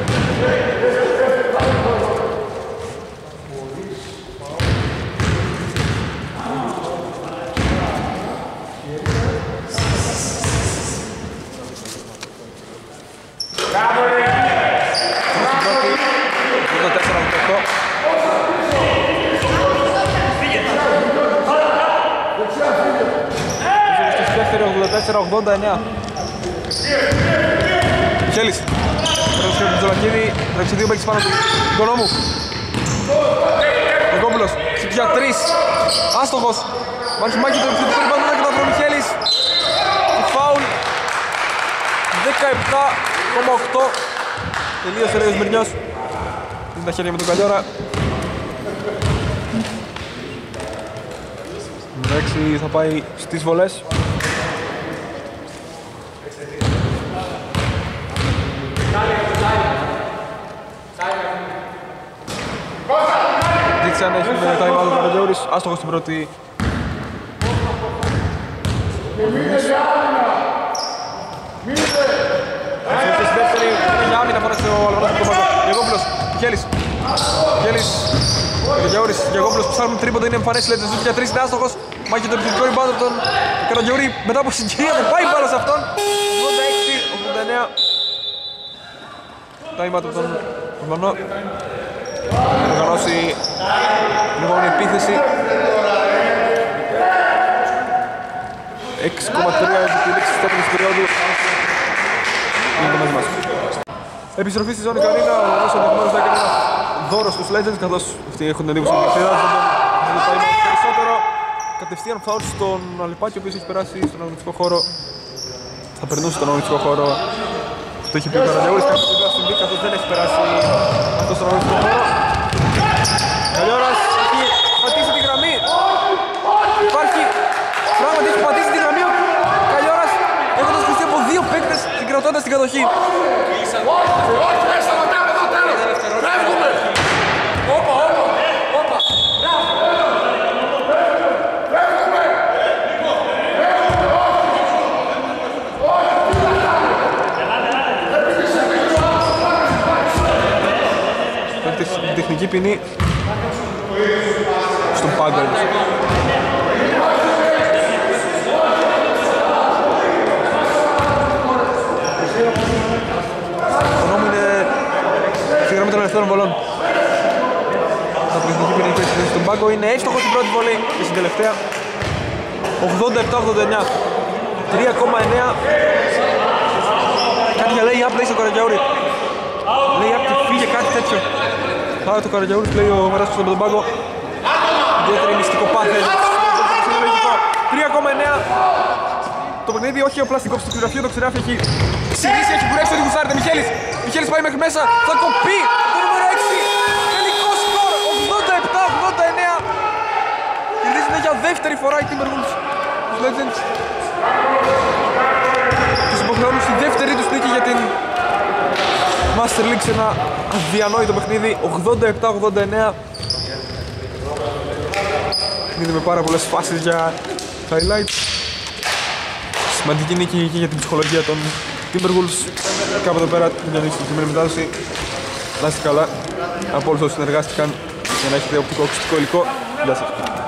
S1: Στο 84-89. Μιχέλης. Πρέπει να τον Τζολακίδη. Πρέπει σε 2 παίκτες πάνω του. Οικονόμου. Γιακόπουλος. Για 3. Άστοχος. Μάχη μάχη του επιθετικού ριμπάντου και το άθρο Μιχέλης. Η φάουλ. 17,8. Τελείωσε λέει ο Σμυρνιός. Είναι τα χέρια με τον Καλιόρα. 6 θα πάει στις βολές. Δείξαν έχει με time out ο Καρατζιώρης, άστοχος στην πρώτη. Στη δεύτερη είναι για άμυνα, φώναξε ο Αλβανός από τον πάγκο. Γιακόπουλος, Μιχέλης. Γιακόπουλος που ψάχνουν τρίποντο, είναι εμφανές, λέτε ζούτ για 3, είναι άστοχος. Μάχη το επιθετικό ριμπάντο από τον Καρατζιώρη, μετά από συγκυρία που πάει μπάλα σε αυτόν. 86-89. Time out από τον Αλβανό. Θα οργανώσει λοιπόν η επίθεση. 6,3 έχει τη λήξη της τέτοιας περίοδου. Είναι το μαζί μας. Επιστροφή στη ζώνη Καρίνα, ο Ρώσος ενδεχομένως θα έκανε ένα δώρο στους Legends, καθώς αυτοί έχουν εντύπωση ότι χρειάζονται περισσότερο. Κατευθείαν φάουλ στον Αλιπάκη, ο οποίος έχει περάσει στον αγωνιστικό χώρο. Θα περνούσε στον αγωνιστικό χώρο. Το έχει πει ο Καρατζιώρης, κάποιος δεν συμβεί, καθώς δεν έχει περάσει αυτό στον αγωνιστικό χώρο. Καλιόρας έχει πατήσει τη γραμμή. Υπάρχει πράγματι, έχει πατήσει τη γραμμή ο Καλιόρας, έχοντας χρηστεί από 2 παίκτες συγκρατώντας την κατοχή.
S3: Όχι, δεν σταματάμε εδώ τέλος. Φεύγουμε. Όπα. Φεύγουμε.
S1: Προηγουθητική ποινή στον πάγκο. Το νόμο είναι στη γραμμή των ελευθέρων βολών. Τα προηγουθητική ποινή που έχει στον πάγκο είναι εύστοχο στην πρώτη βολή και στην τελευταία. 87-89. 3,9. Κάτι για lay-up λέει στο Καραγιαούρη. Lay-up και φύγε κάτι τέτοιο. Άρα το Καραγιαούρης λέει ο Μεράσπος από τον πάγκο. Ιδιαίτερη μυστικοπάθεια. 3,9. Το παιχνίδι όχι ο πλαστικός στο γραφείο, το Ξηράφι έχει ξηρίσει, έχει κουρέψει ότι γουσάρεται. Μιχέλης πάει μέχρι μέσα, θα κοπεί το νούμερο 6. Τελικό σκορ 87-89. Κερδίζουν για δεύτερη φορά οι Timberwolves τους Legends. Τους υποχρεώνουν στη δεύτερη τους νίκη για την Master League σε ένα αδιανόητο παιχνίδι. 87-89. Παιχνίδι με πάρα πολλές φάσεις για highlights. Σημαντική νίκη και για την ψυχολογία των Timberwolves. Κάπου εδώ πέρα την διανοίξει την σημερινή μετάδοση. Να είστε καλά από όλους όσους συνεργάστηκαν για να έχετε οπτικό-ακουστικό υλικό. Γεια σας.